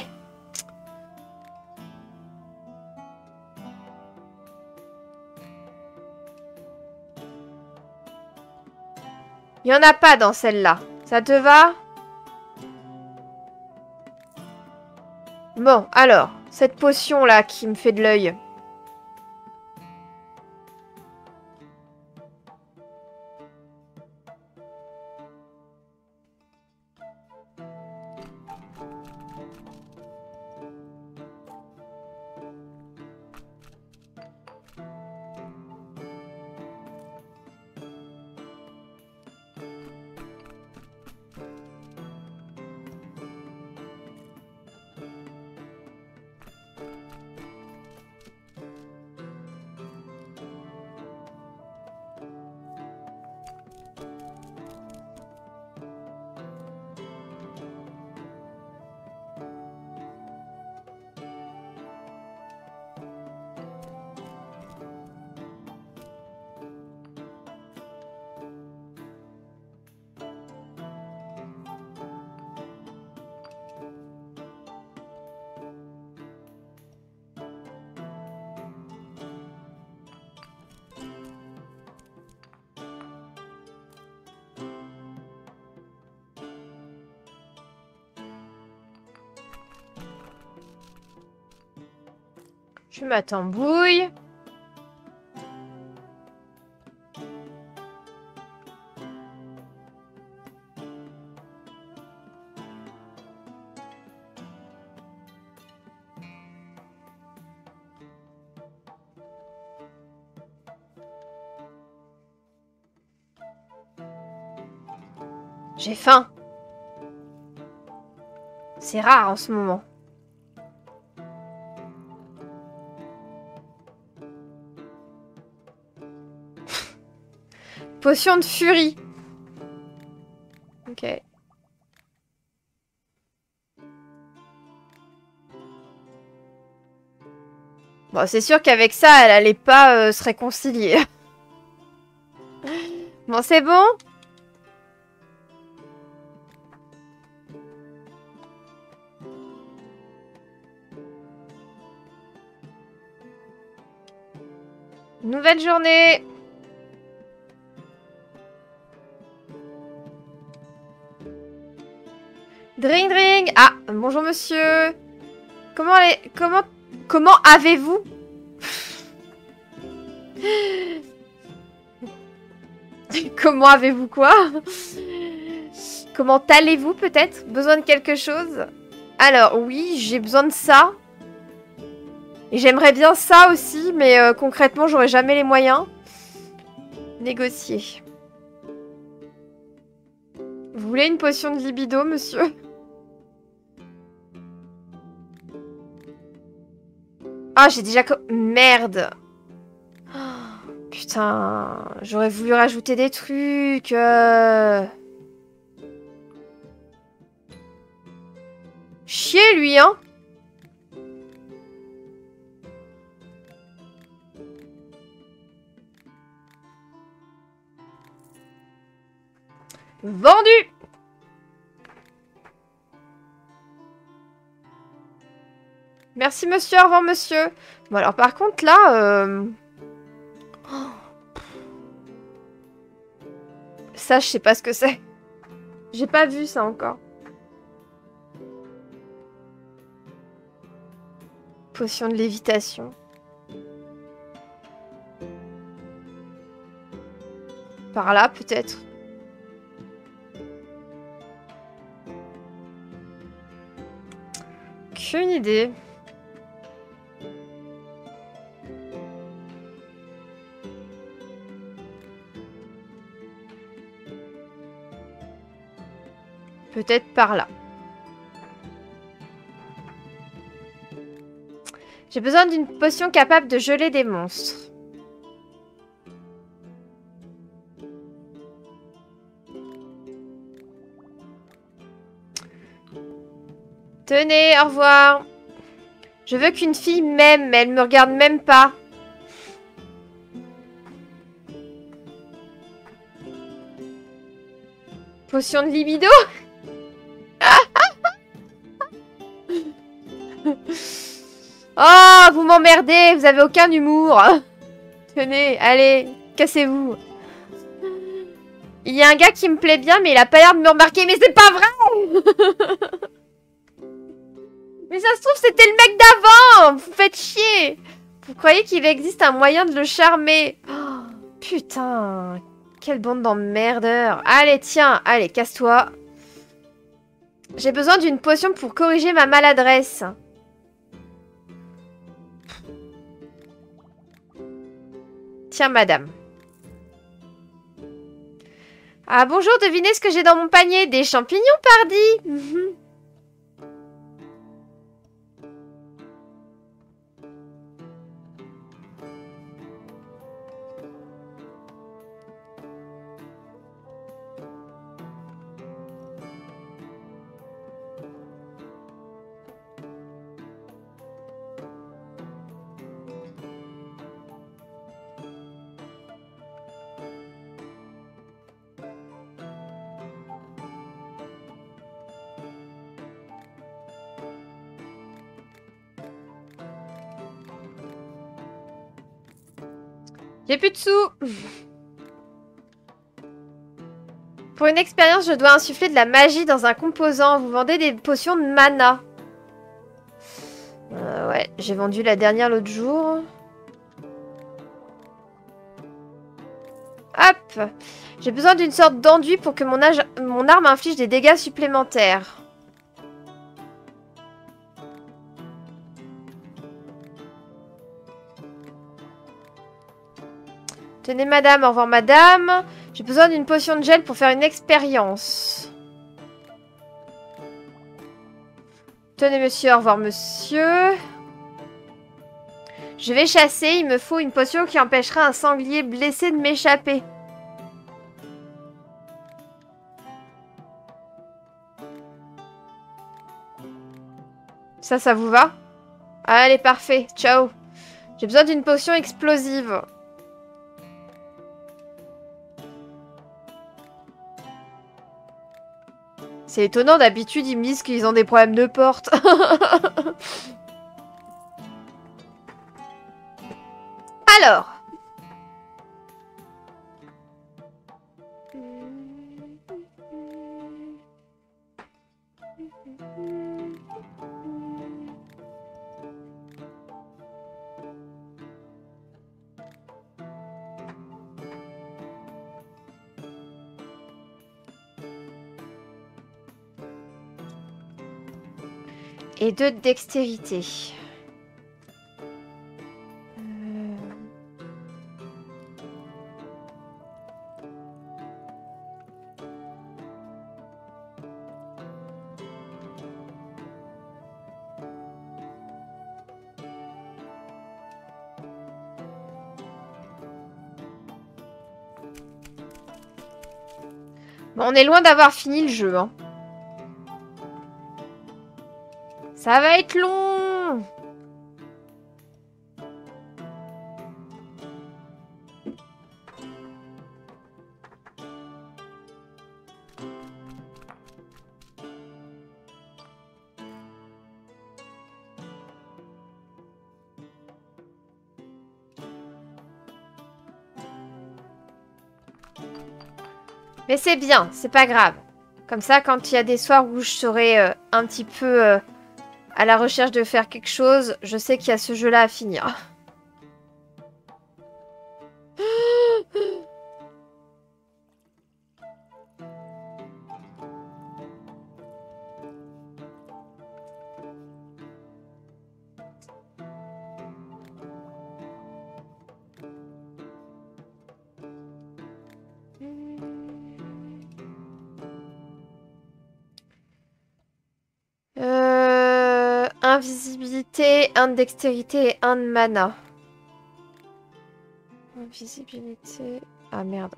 Il y en a pas dans celle-là. Ça te va? Bon, alors, cette potion-là qui me fait de l'œil. Je ma tambouille. J'ai faim. C'est rare en ce moment. Potion de furie. Ok. Bon, c'est sûr qu'avec ça, elle allait pas euh, se réconcilier. Bon, c'est bon? Nouvelle journée. Dring dring. Ah, bonjour monsieur. Comment allez... Comment... Comment avez-vous? Comment avez-vous quoi? Comment allez-vous peut-être? Besoin de quelque chose? Alors oui, j'ai besoin de ça. Et j'aimerais bien ça aussi, mais euh, concrètement, j'aurais jamais les moyens. Négocier. Vous voulez une potion de libido, monsieur? Ah, j'ai déjà... Merde. Oh, putain. J'aurais voulu rajouter des trucs. Euh... Chier, lui, hein. Vendu. Merci, monsieur. Au revoir, monsieur. Bon, alors, par contre, là... Euh... Oh. Ça, je sais pas ce que c'est. J'ai pas vu ça encore. Potion de lévitation. Par là, peut-être. Aucune idée. Peut-être par là. J'ai besoin d'une potion capable de geler des monstres. Tenez, au revoir. Je veux qu'une fille m'aime, mais elle me regarde même pas. Potion de libido. Oh, vous m'emmerdez, vous avez aucun humour. Tenez, allez, cassez-vous. Il y a un gars qui me plaît bien, mais il a pas l'air de me remarquer. Mais c'est pas vrai. Mais ça se trouve, c'était le mec d'avant. Vous faites chier. Vous croyez qu'il existe un moyen de le charmer? Oh, putain, quelle bande d'emmerdeurs. Allez, tiens, allez, casse-toi. J'ai besoin d'une potion pour corriger ma maladresse. Tiens, madame. Ah, bonjour, devinez ce que j'ai dans mon panier. Des champignons, pardi. J'ai plus de sous. Pour une expérience, je dois insuffler de la magie dans un composant. Vous vendez des potions de mana. Euh, ouais, j'ai vendu la dernière l'autre jour. Hop. J'ai besoin d'une sorte d'enduit pour que mon, âge... mon arme inflige des dégâts supplémentaires. Tenez, madame. Au revoir, madame. J'ai besoin d'une potion de gel pour faire une expérience. Tenez, monsieur. Au revoir, monsieur. Je vais chasser. Il me faut une potion qui empêchera un sanglier blessé de m'échapper. Ça, ça vous va? Allez, parfait. Ciao. J'ai besoin d'une potion explosive. C'est étonnant, d'habitude, ils me disent qu'ils ont des problèmes de porte. Alors. Et deux de dextérité. Euh... Bon, on est loin d'avoir fini le jeu, hein. Ça va être long. Mais c'est bien, c'est pas grave. Comme ça, quand il y a des soirs où je serai euh, un petit peu euh, à la recherche de faire quelque chose, je sais qu'il y a ce jeu-là à finir. Euh, invisibilité, un de dextérité et un de mana. Invisibilité... Ah merde.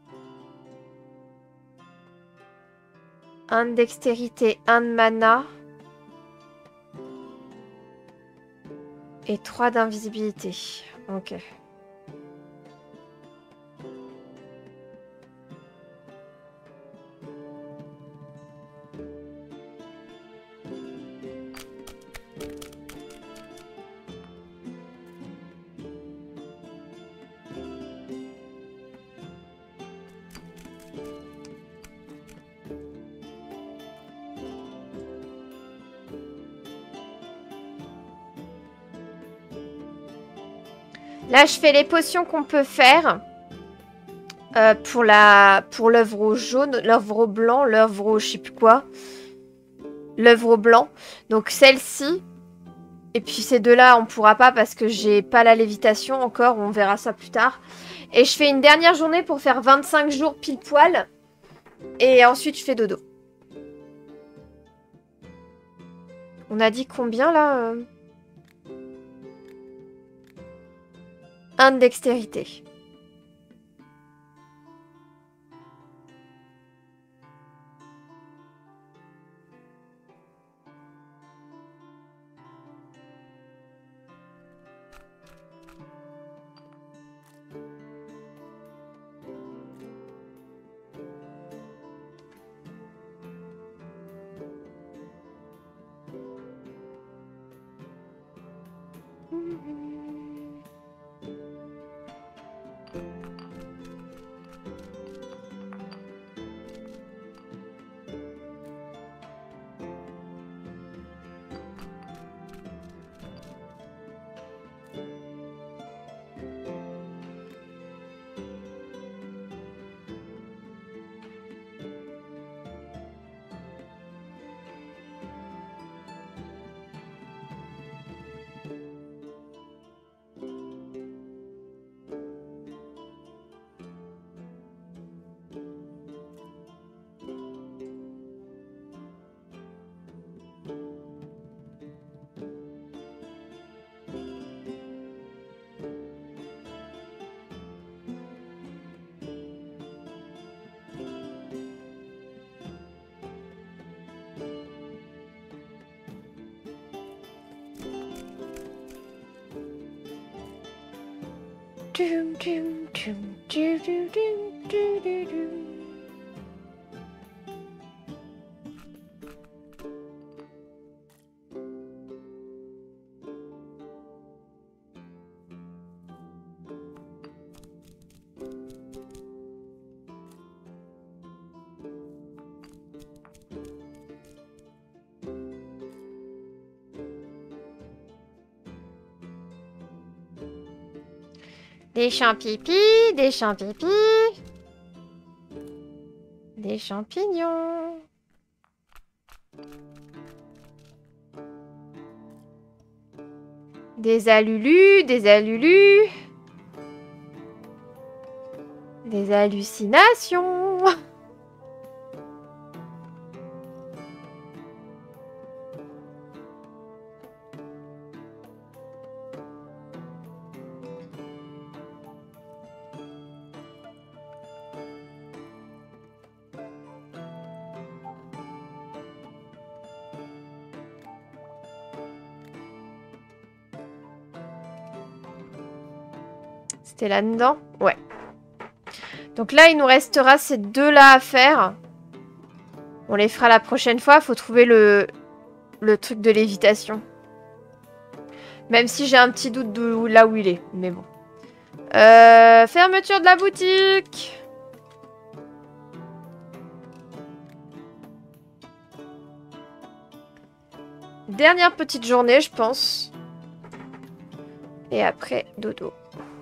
Un de dextérité, un de mana. Et trois d'invisibilité. Ok. Là, je fais les potions qu'on peut faire. Euh, pour la pour l'œuvre jaune, l'œuvre blanc, l'œuvre je sais plus quoi. L'œuvre blanc. Donc celle-ci. Et puis ces deux-là, on pourra pas parce que j'ai pas la lévitation encore. On verra ça plus tard. Et je fais une dernière journée pour faire vingt-cinq jours pile poil. Et ensuite, je fais dodo. On a dit combien là euh Un de dextérité. Dum, dum, dum, dum, dum, dum, dum, dum, dum. Des champignons, des champignons, des champignons. Des alulus, des alulus. Des hallucinations. C'était là-dedans? Ouais. Donc là, il nous restera ces deux-là à faire. On les fera la prochaine fois. Faut trouver le, le truc de lévitation. Même si j'ai un petit doute de là où il est. Mais bon. Euh, fermeture de la boutique. Dernière petite journée, je pense. Et après, dodo.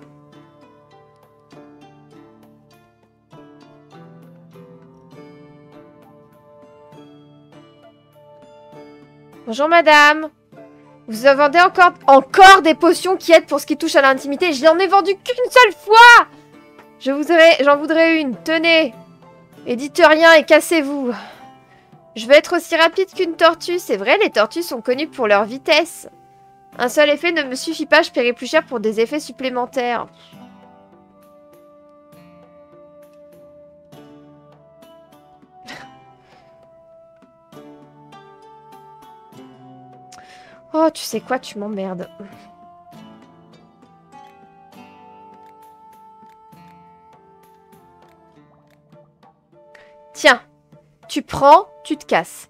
Bonjour madame. Vous en vendez encore, encore des potions qui aident pour ce qui touche à l'intimité. Je n'en ai vendu qu'une seule fois. Je voudrais, j'en voudrais une. Tenez. Et dites rien et cassez-vous. Je veux être aussi rapide qu'une tortue. C'est vrai, les tortues sont connues pour leur vitesse. Un seul effet ne me suffit pas. Je paierai plus cher pour des effets supplémentaires. Oh, tu sais quoi, tu m'emmerdes. Tiens, tu prends, tu te casses.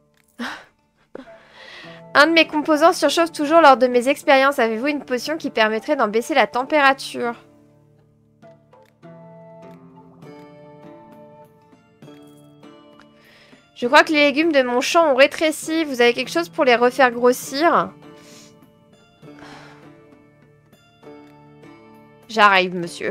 Un de mes composants surchauffe toujours lors de mes expériences. Avez-vous une potion qui permettrait d'en baisser la température? Je crois que les légumes de mon champ ont rétréci. Vous avez quelque chose pour les refaire grossir? J'arrive, monsieur.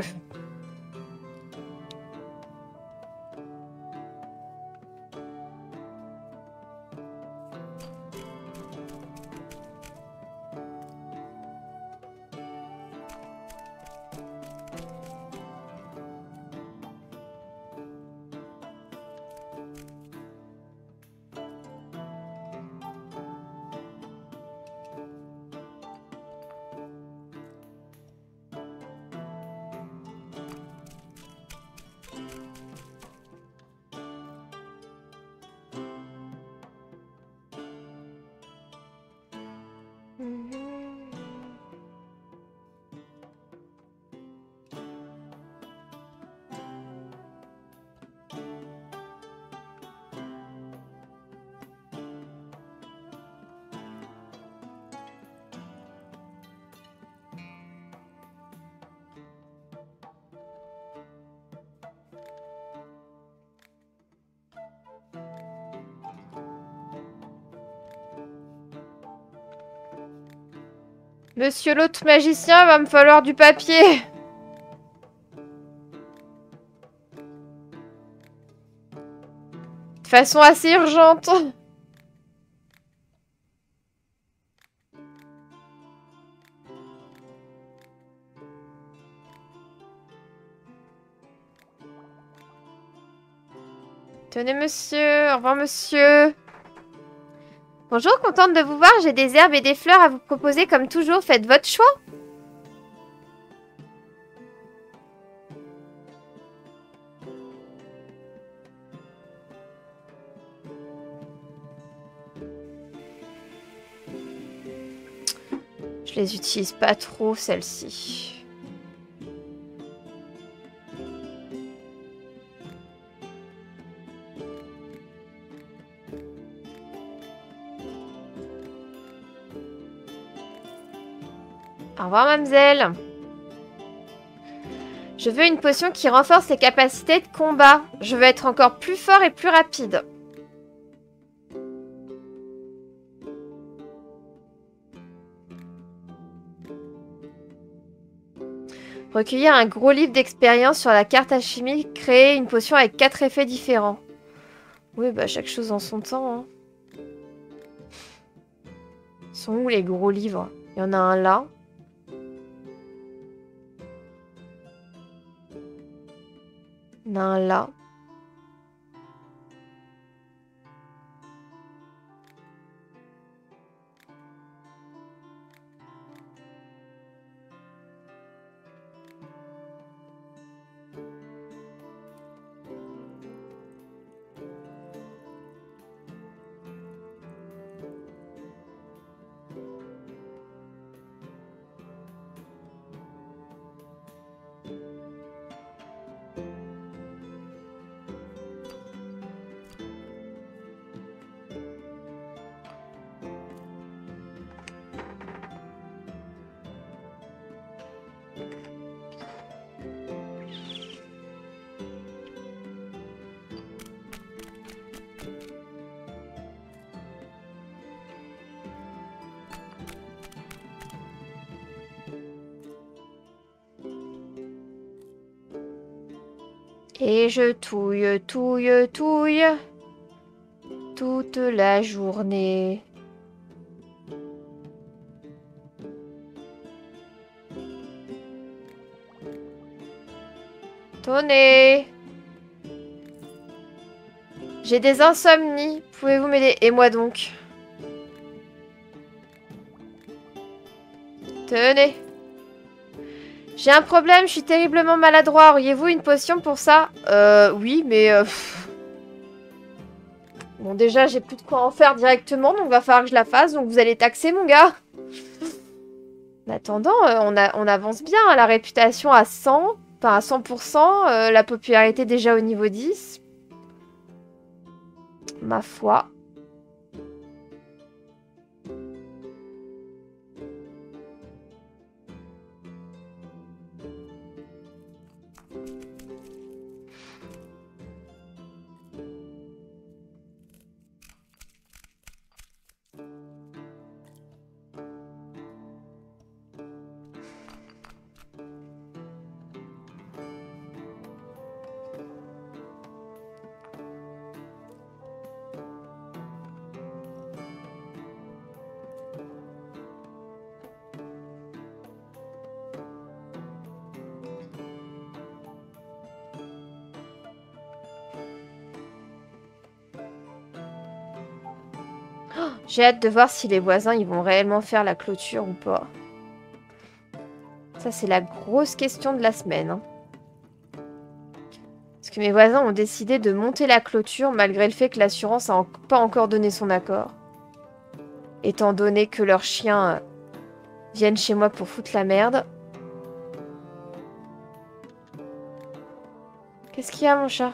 Monsieur l'autre magicien, va me falloir du papier. De façon assez urgente. Tenez, monsieur. Au revoir, monsieur. Bonjour, contente de vous voir. J'ai des herbes et des fleurs à vous proposer comme toujours. Faites votre choix. Je les utilise pas trop, celles-ci. Au revoir, mademoiselle. Je veux une potion qui renforce les capacités de combat. Je veux être encore plus fort et plus rapide. Recueillir un gros livre d'expérience sur la carte alchimique. Créer une potion avec quatre effets différents. Oui, bah chaque chose en son temps. Hein. Ils sont où les gros livres? Il y en a un là. Il y en a un là. Et je touille, touille, touille toute la journée. Tenez! J'ai des insomnies. Pouvez-vous m'aider? Et moi donc? Tenez. J'ai un problème, je suis terriblement maladroit. Auriez-vous une potion pour ça? Euh, oui, mais... Euh, bon, déjà, j'ai plus de quoi en faire directement, donc va falloir que je la fasse. Donc vous allez taxer, mon gars. En attendant, euh, on, a, on avance bien. Hein, la réputation à cent, enfin à cent pour cent. Euh, la popularité déjà au niveau dix. Ma foi. J'ai hâte de voir si les voisins ils vont réellement faire la clôture ou pas. Ça, c'est la grosse question de la semaine. Hein. Parce que mes voisins ont décidé de monter la clôture malgré le fait que l'assurance n'a en pas encore donné son accord. Étant donné que leurs chiens euh, viennent chez moi pour foutre la merde. Qu'est-ce qu'il y a, mon chat?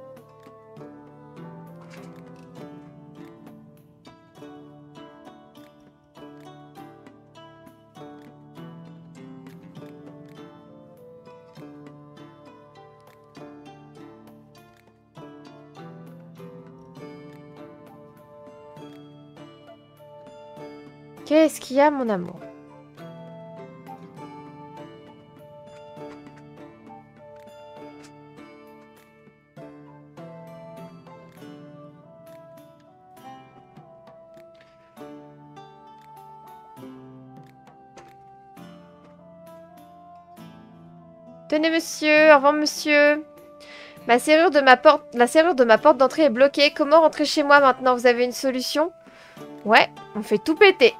Qu'est-ce qu'il y a, mon amour? Tenez, monsieur. Au revoir, monsieur. Ma serrure de ma porte... La serrure de ma porte d'entrée est bloquée. Comment rentrer chez moi maintenant? Vous avez une solution? Ouais, on fait tout péter.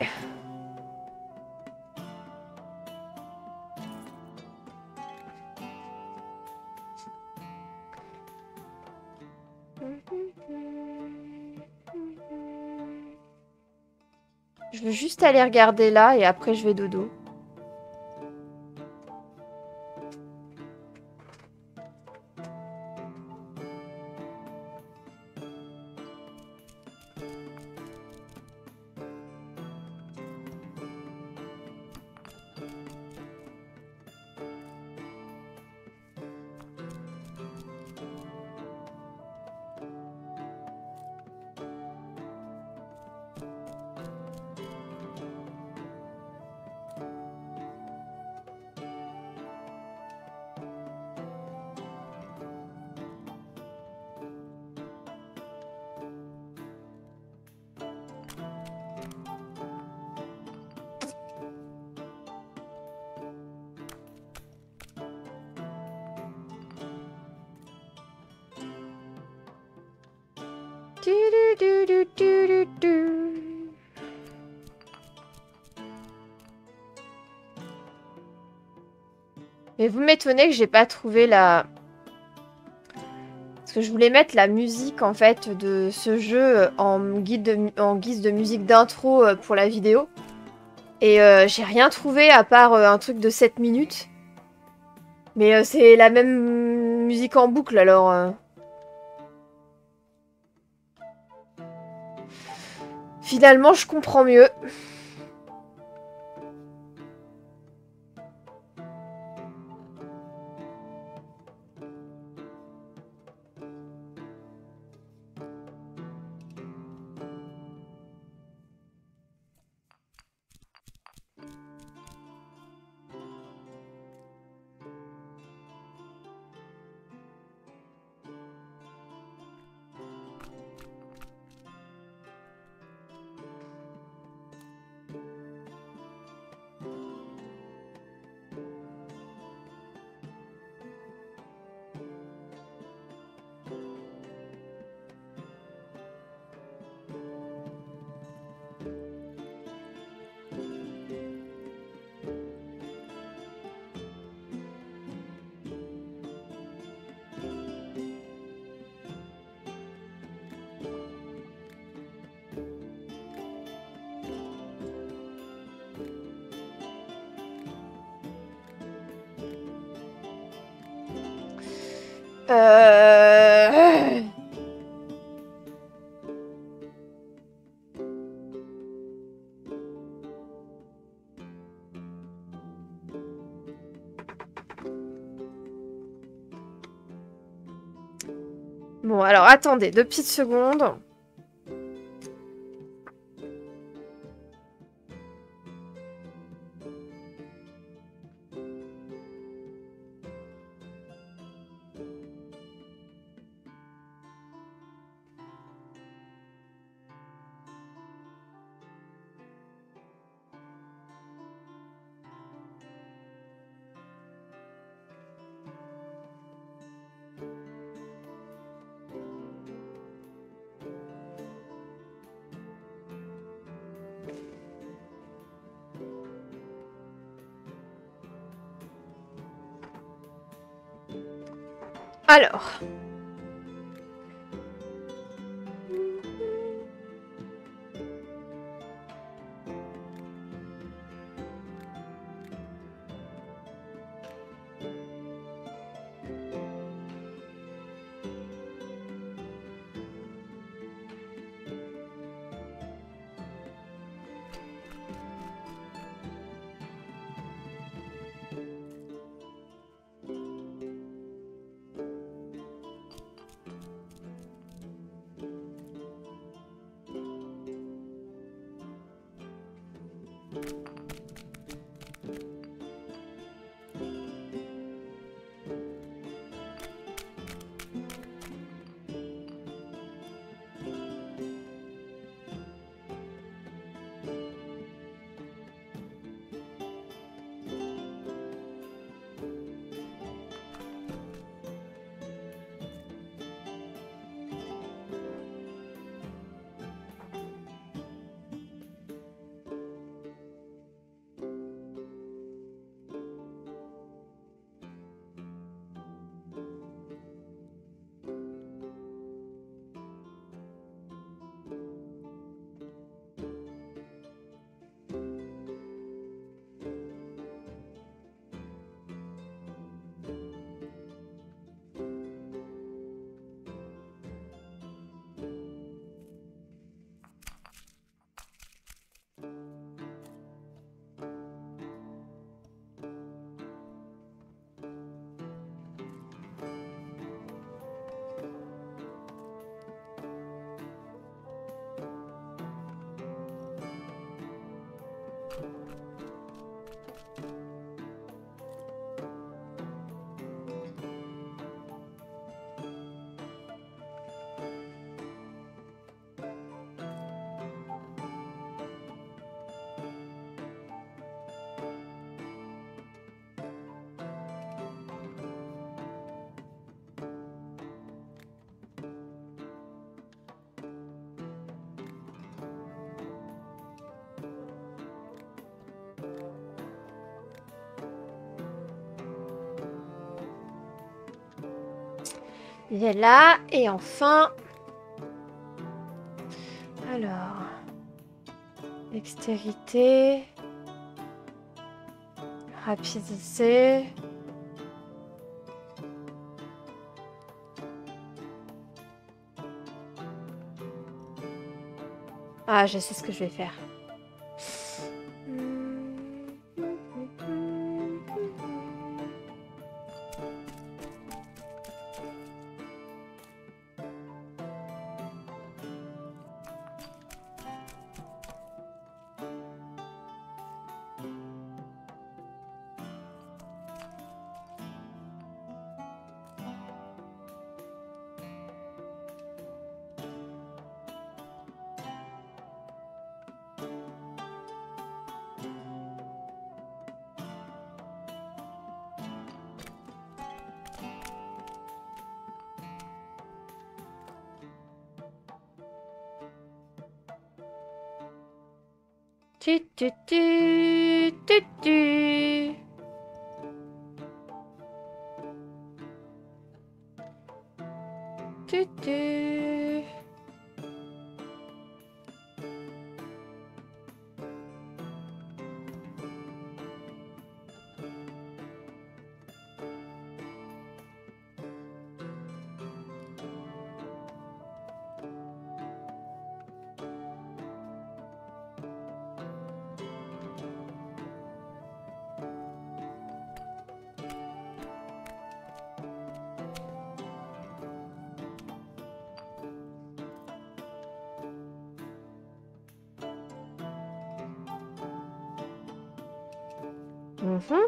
Je veux juste aller regarder là et après je vais dodo. Du, du, du, du, du, du, du. Mais vous m'étonnez que j'ai pas trouvé la... Parce que je voulais mettre la musique en fait de ce jeu en, guide de, en guise de musique d'intro pour la vidéo. Et euh, j'ai rien trouvé à part euh, un truc de sept minutes. Mais euh, c'est la même musique en boucle alors... Euh... Finalement, je comprends mieux. Euh... Bon, alors attendez, deux petites secondes. Alors. Il est là, et enfin... Alors... Dextérité... Rapidité... Ah, je sais ce que je vais faire. Tu tu tu tu tu. Tu tu. Mhm.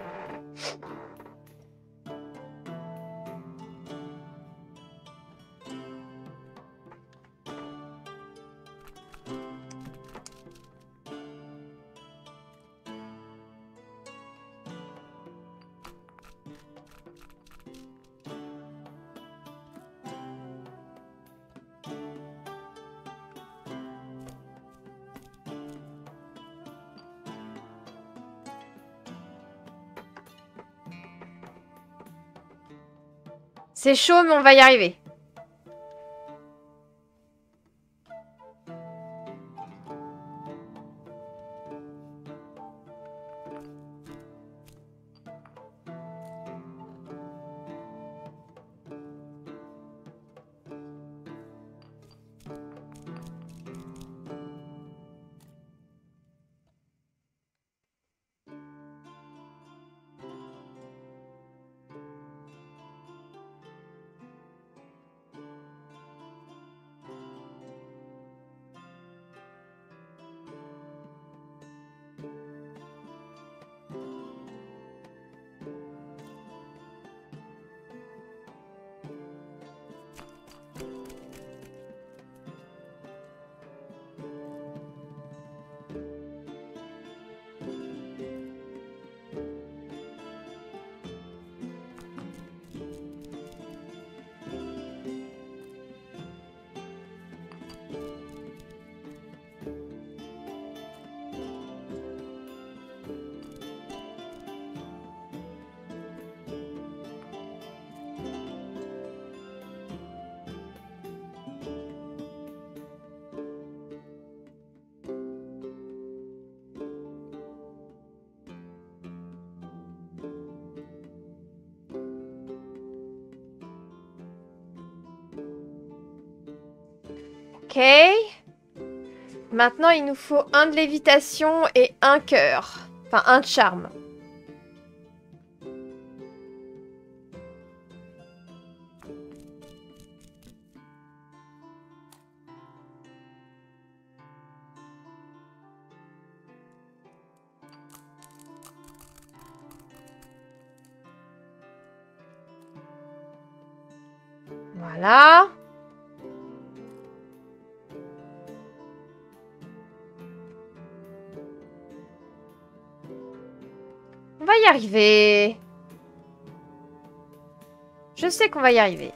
C'est chaud, mais on va y arriver. Ok. Maintenant, il nous faut un de lévitation et un cœur. Enfin, un de charme. Voilà. On va y arriver. Je sais qu'on va y arriver.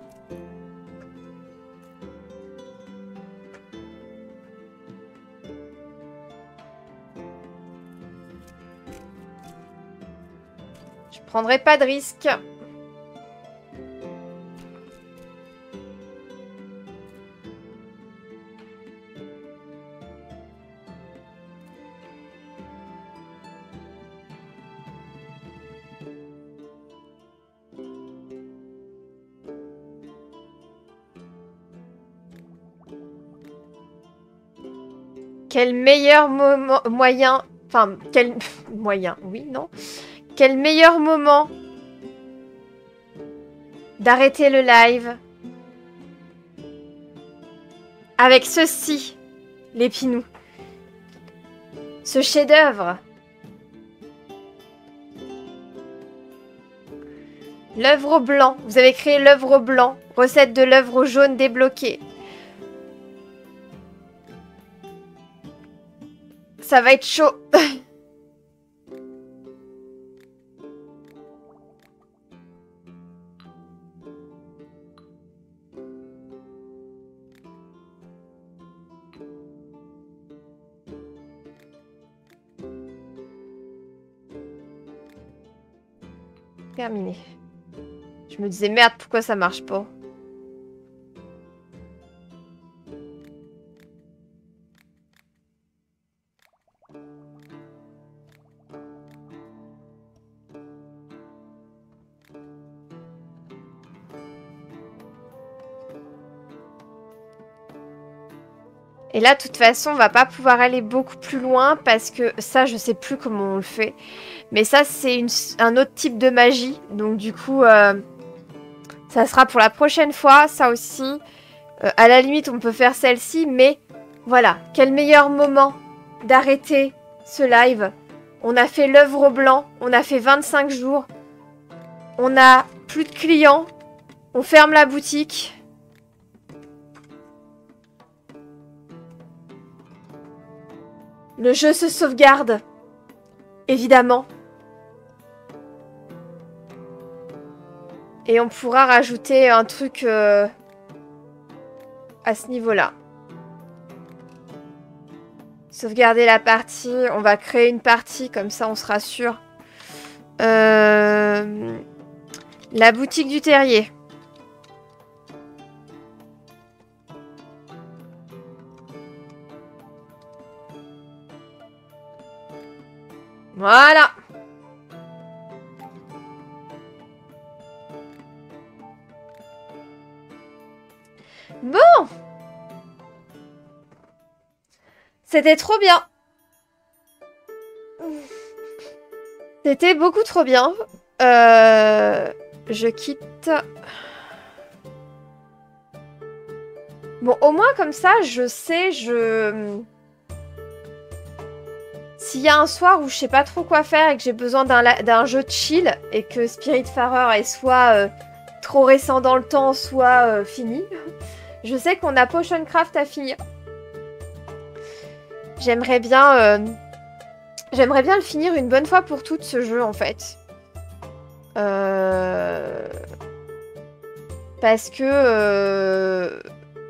Je prendrai pas de risque. Quel meilleur moment, moyen, enfin, quel moyen, oui, non. Quel meilleur moment d'arrêter le live avec ceci, les Pinous. Ce chef-d'œuvre. L'œuvre au blanc. Vous avez créé l'œuvre au blanc. Recette de l'œuvre au jaune débloquée. Ça va être chaud. Terminé. Je me disais, merde, pourquoi ça marche pas? Et là, de toute façon, on va pas pouvoir aller beaucoup plus loin parce que ça, je sais plus comment on le fait. Mais ça, c'est un autre type de magie. Donc du coup, euh, ça sera pour la prochaine fois. Ça aussi, euh, à la limite, on peut faire celle-ci. Mais voilà, quel meilleur moment d'arrêter ce live On a fait l'œuvre au blanc. On a fait vingt-cinq jours. On a plus de clients. On ferme la boutique. Le jeu se sauvegarde. Évidemment. Et on pourra rajouter un truc euh, à ce niveau-là. Sauvegarder la partie. On va créer une partie, comme ça on sera sûr. Euh, la boutique du terrier. Voilà. Bon. C'était trop bien. C'était beaucoup trop bien. Euh, je quitte. Bon, au moins comme ça, je sais, je... S'il y a un soir où je sais pas trop quoi faire et que j'ai besoin d'un jeu de chill et que Spiritfarer est soit euh, trop récent dans le temps, soit euh, fini, je sais qu'on a Potioncraft à finir. J'aimerais bien, euh, j'aimerais bien le finir une bonne fois pour toutes, ce jeu, en fait. Euh... Parce que... Euh...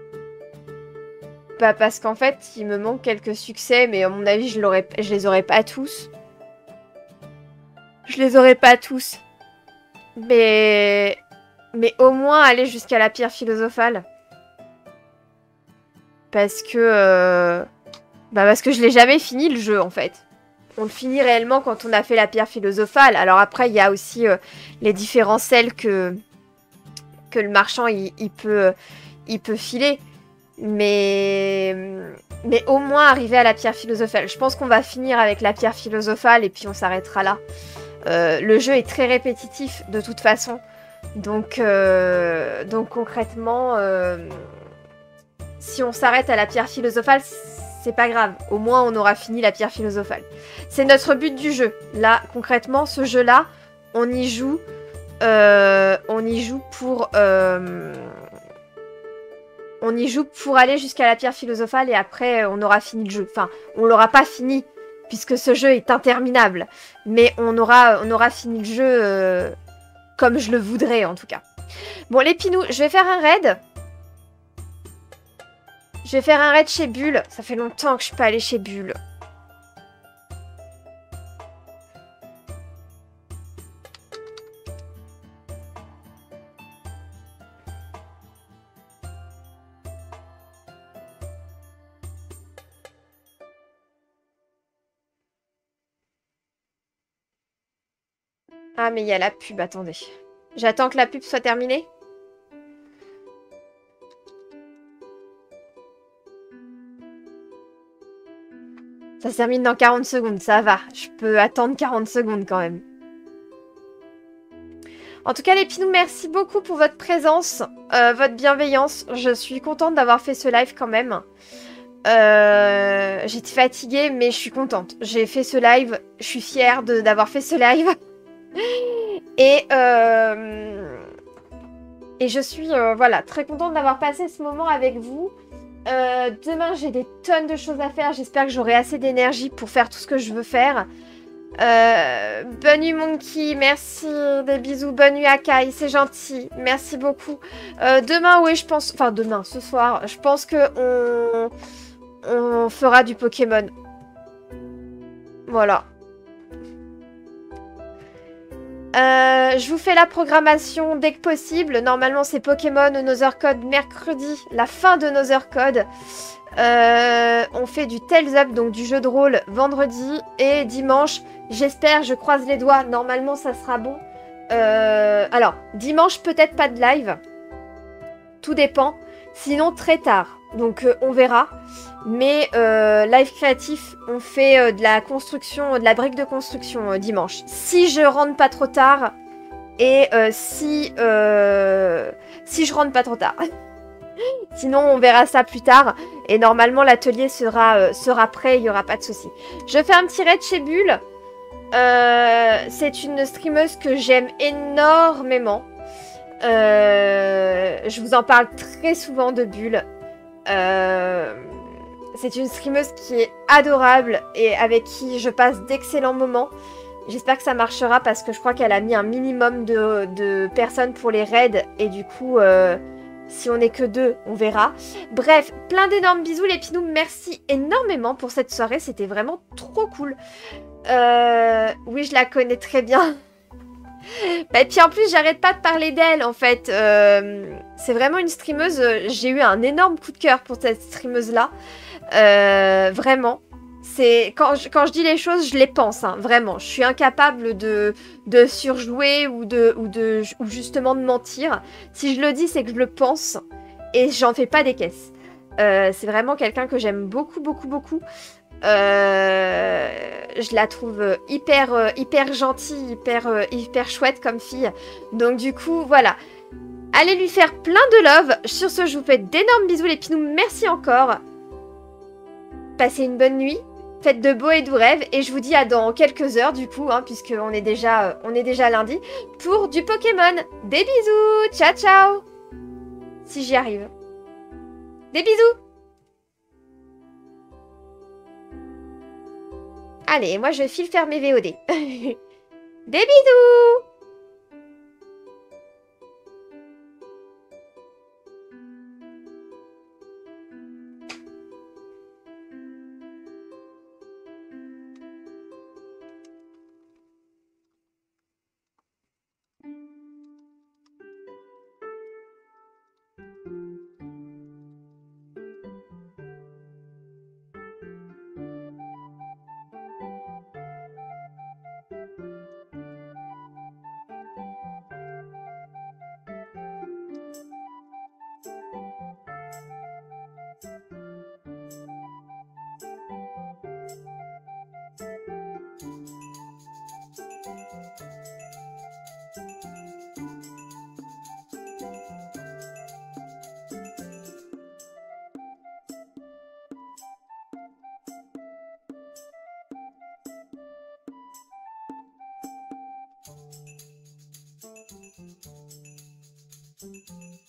Bah parce qu'en fait, il me manque quelques succès, mais à mon avis, je, l'aurais, je les aurais pas tous. Je les aurais pas tous. Mais... Mais au moins aller jusqu'à la pierre philosophale. Parce que... Euh... Bah parce que je l'ai jamais fini, le jeu, en fait. On le finit réellement quand on a fait la pierre philosophale. Alors après, il y a aussi euh, les différents sels que... Que le marchand, il, il, peut, il peut filer. Mais... Mais au moins arriver à la pierre philosophale. Je pense qu'on va finir avec la pierre philosophale et puis on s'arrêtera là. Euh, le jeu est très répétitif de toute façon. Donc, euh, donc concrètement, euh, si on s'arrête à la pierre philosophale, c'est pas grave. Au moins on aura fini la pierre philosophale. C'est notre but du jeu. Là, concrètement, ce jeu-là, on y joue... Euh, on y joue pour... Euh, On y joue pour aller jusqu'à la pierre philosophale et après on aura fini le jeu. Enfin, on l'aura pas fini puisque ce jeu est interminable. Mais on aura, on aura fini le jeu euh, comme je le voudrais en tout cas. Bon les pinous, je vais faire un raid. Je vais faire un raid chez Bulle. Ça fait longtemps que je suis pas allée chez Bulle. Ah, mais il y a la pub, attendez. J'attends que la pub soit terminée. Ça se termine dans quarante secondes, ça va. Je peux attendre quarante secondes quand même. En tout cas, les pinous, merci beaucoup pour votre présence, euh, votre bienveillance. Je suis contente d'avoir fait ce live quand même. Euh, J'étais fatiguée, mais je suis contente. J'ai fait ce live, je suis fière d'avoir fait ce live. Et, euh, et je suis euh, voilà, très contente d'avoir passé ce moment avec vous. Euh, demain, j'ai des tonnes de choses à faire. J'espère que j'aurai assez d'énergie pour faire tout ce que je veux faire. Euh, bonne nuit Monkey, merci, des bisous. Bonne nuit Akai, c'est gentil. Merci beaucoup. Euh, demain, oui, je pense... Enfin, demain, ce soir, je pense que on, on fera du Pokémon. Voilà. Euh, je vous fais la programmation dès que possible. Normalement, c'est Pokémon Another Code mercredi, la fin de Another Code. Euh, on fait du Tales Up, donc du jeu de rôle, vendredi et dimanche. J'espère, je croise les doigts. Normalement, ça sera bon. Euh, alors, dimanche, peut-être pas de live. Tout dépend. Sinon, très tard. Donc, euh, on verra. Mais euh, live créatif, on fait euh, de la construction, de la brique de construction euh, dimanche. Si je rentre pas trop tard et euh, si euh, si je rentre pas trop tard. Sinon, on verra ça plus tard. Et normalement, l'atelier sera euh, sera prêt. Il y aura pas de souci. Je fais un petit raid chez Bulle. Euh, c'est une streameuse que j'aime énormément. Euh, je vous en parle très souvent de Bulle. Euh, c'est une streameuse qui est adorable et avec qui je passe d'excellents moments. J'espère que ça marchera parce que je crois qu'elle a mis un minimum de, de personnes pour les raids et du coup, euh, si on n'est que deux, on verra. Bref, plein d'énormes bisous les pinous, merci énormément pour cette soirée, c'était vraiment trop cool. Euh, oui, je la connais très bien. Bah, et puis en plus, j'arrête pas de parler d'elle en fait. Euh, c'est vraiment une streameuse, j'ai eu un énorme coup de cœur pour cette streameuse-là. Euh, vraiment. C'est quand je, quand je dis les choses, je les pense, hein, vraiment. Je suis incapable de, de surjouer ou, de, ou, de, ou justement de mentir. Si je le dis, c'est que je le pense et j'en fais pas des caisses. Euh, c'est vraiment quelqu'un que j'aime beaucoup, beaucoup, beaucoup. Euh, je la trouve hyper, euh, hyper gentille, hyper, euh, hyper chouette comme fille. Donc du coup, voilà. Allez lui faire plein de love. Sur ce, je vous fais d'énormes bisous les pinous. Merci encore. Passez une bonne nuit. Faites de beaux et doux rêves. Et je vous dis à dans quelques heures du coup, hein, puisqu'on est déjà, euh, on est déjà lundi, pour du Pokémon. Des bisous. Ciao, ciao. Si j'y arrive. Des bisous. Allez, moi je file faire mes V O D. Des bisous! Thank you.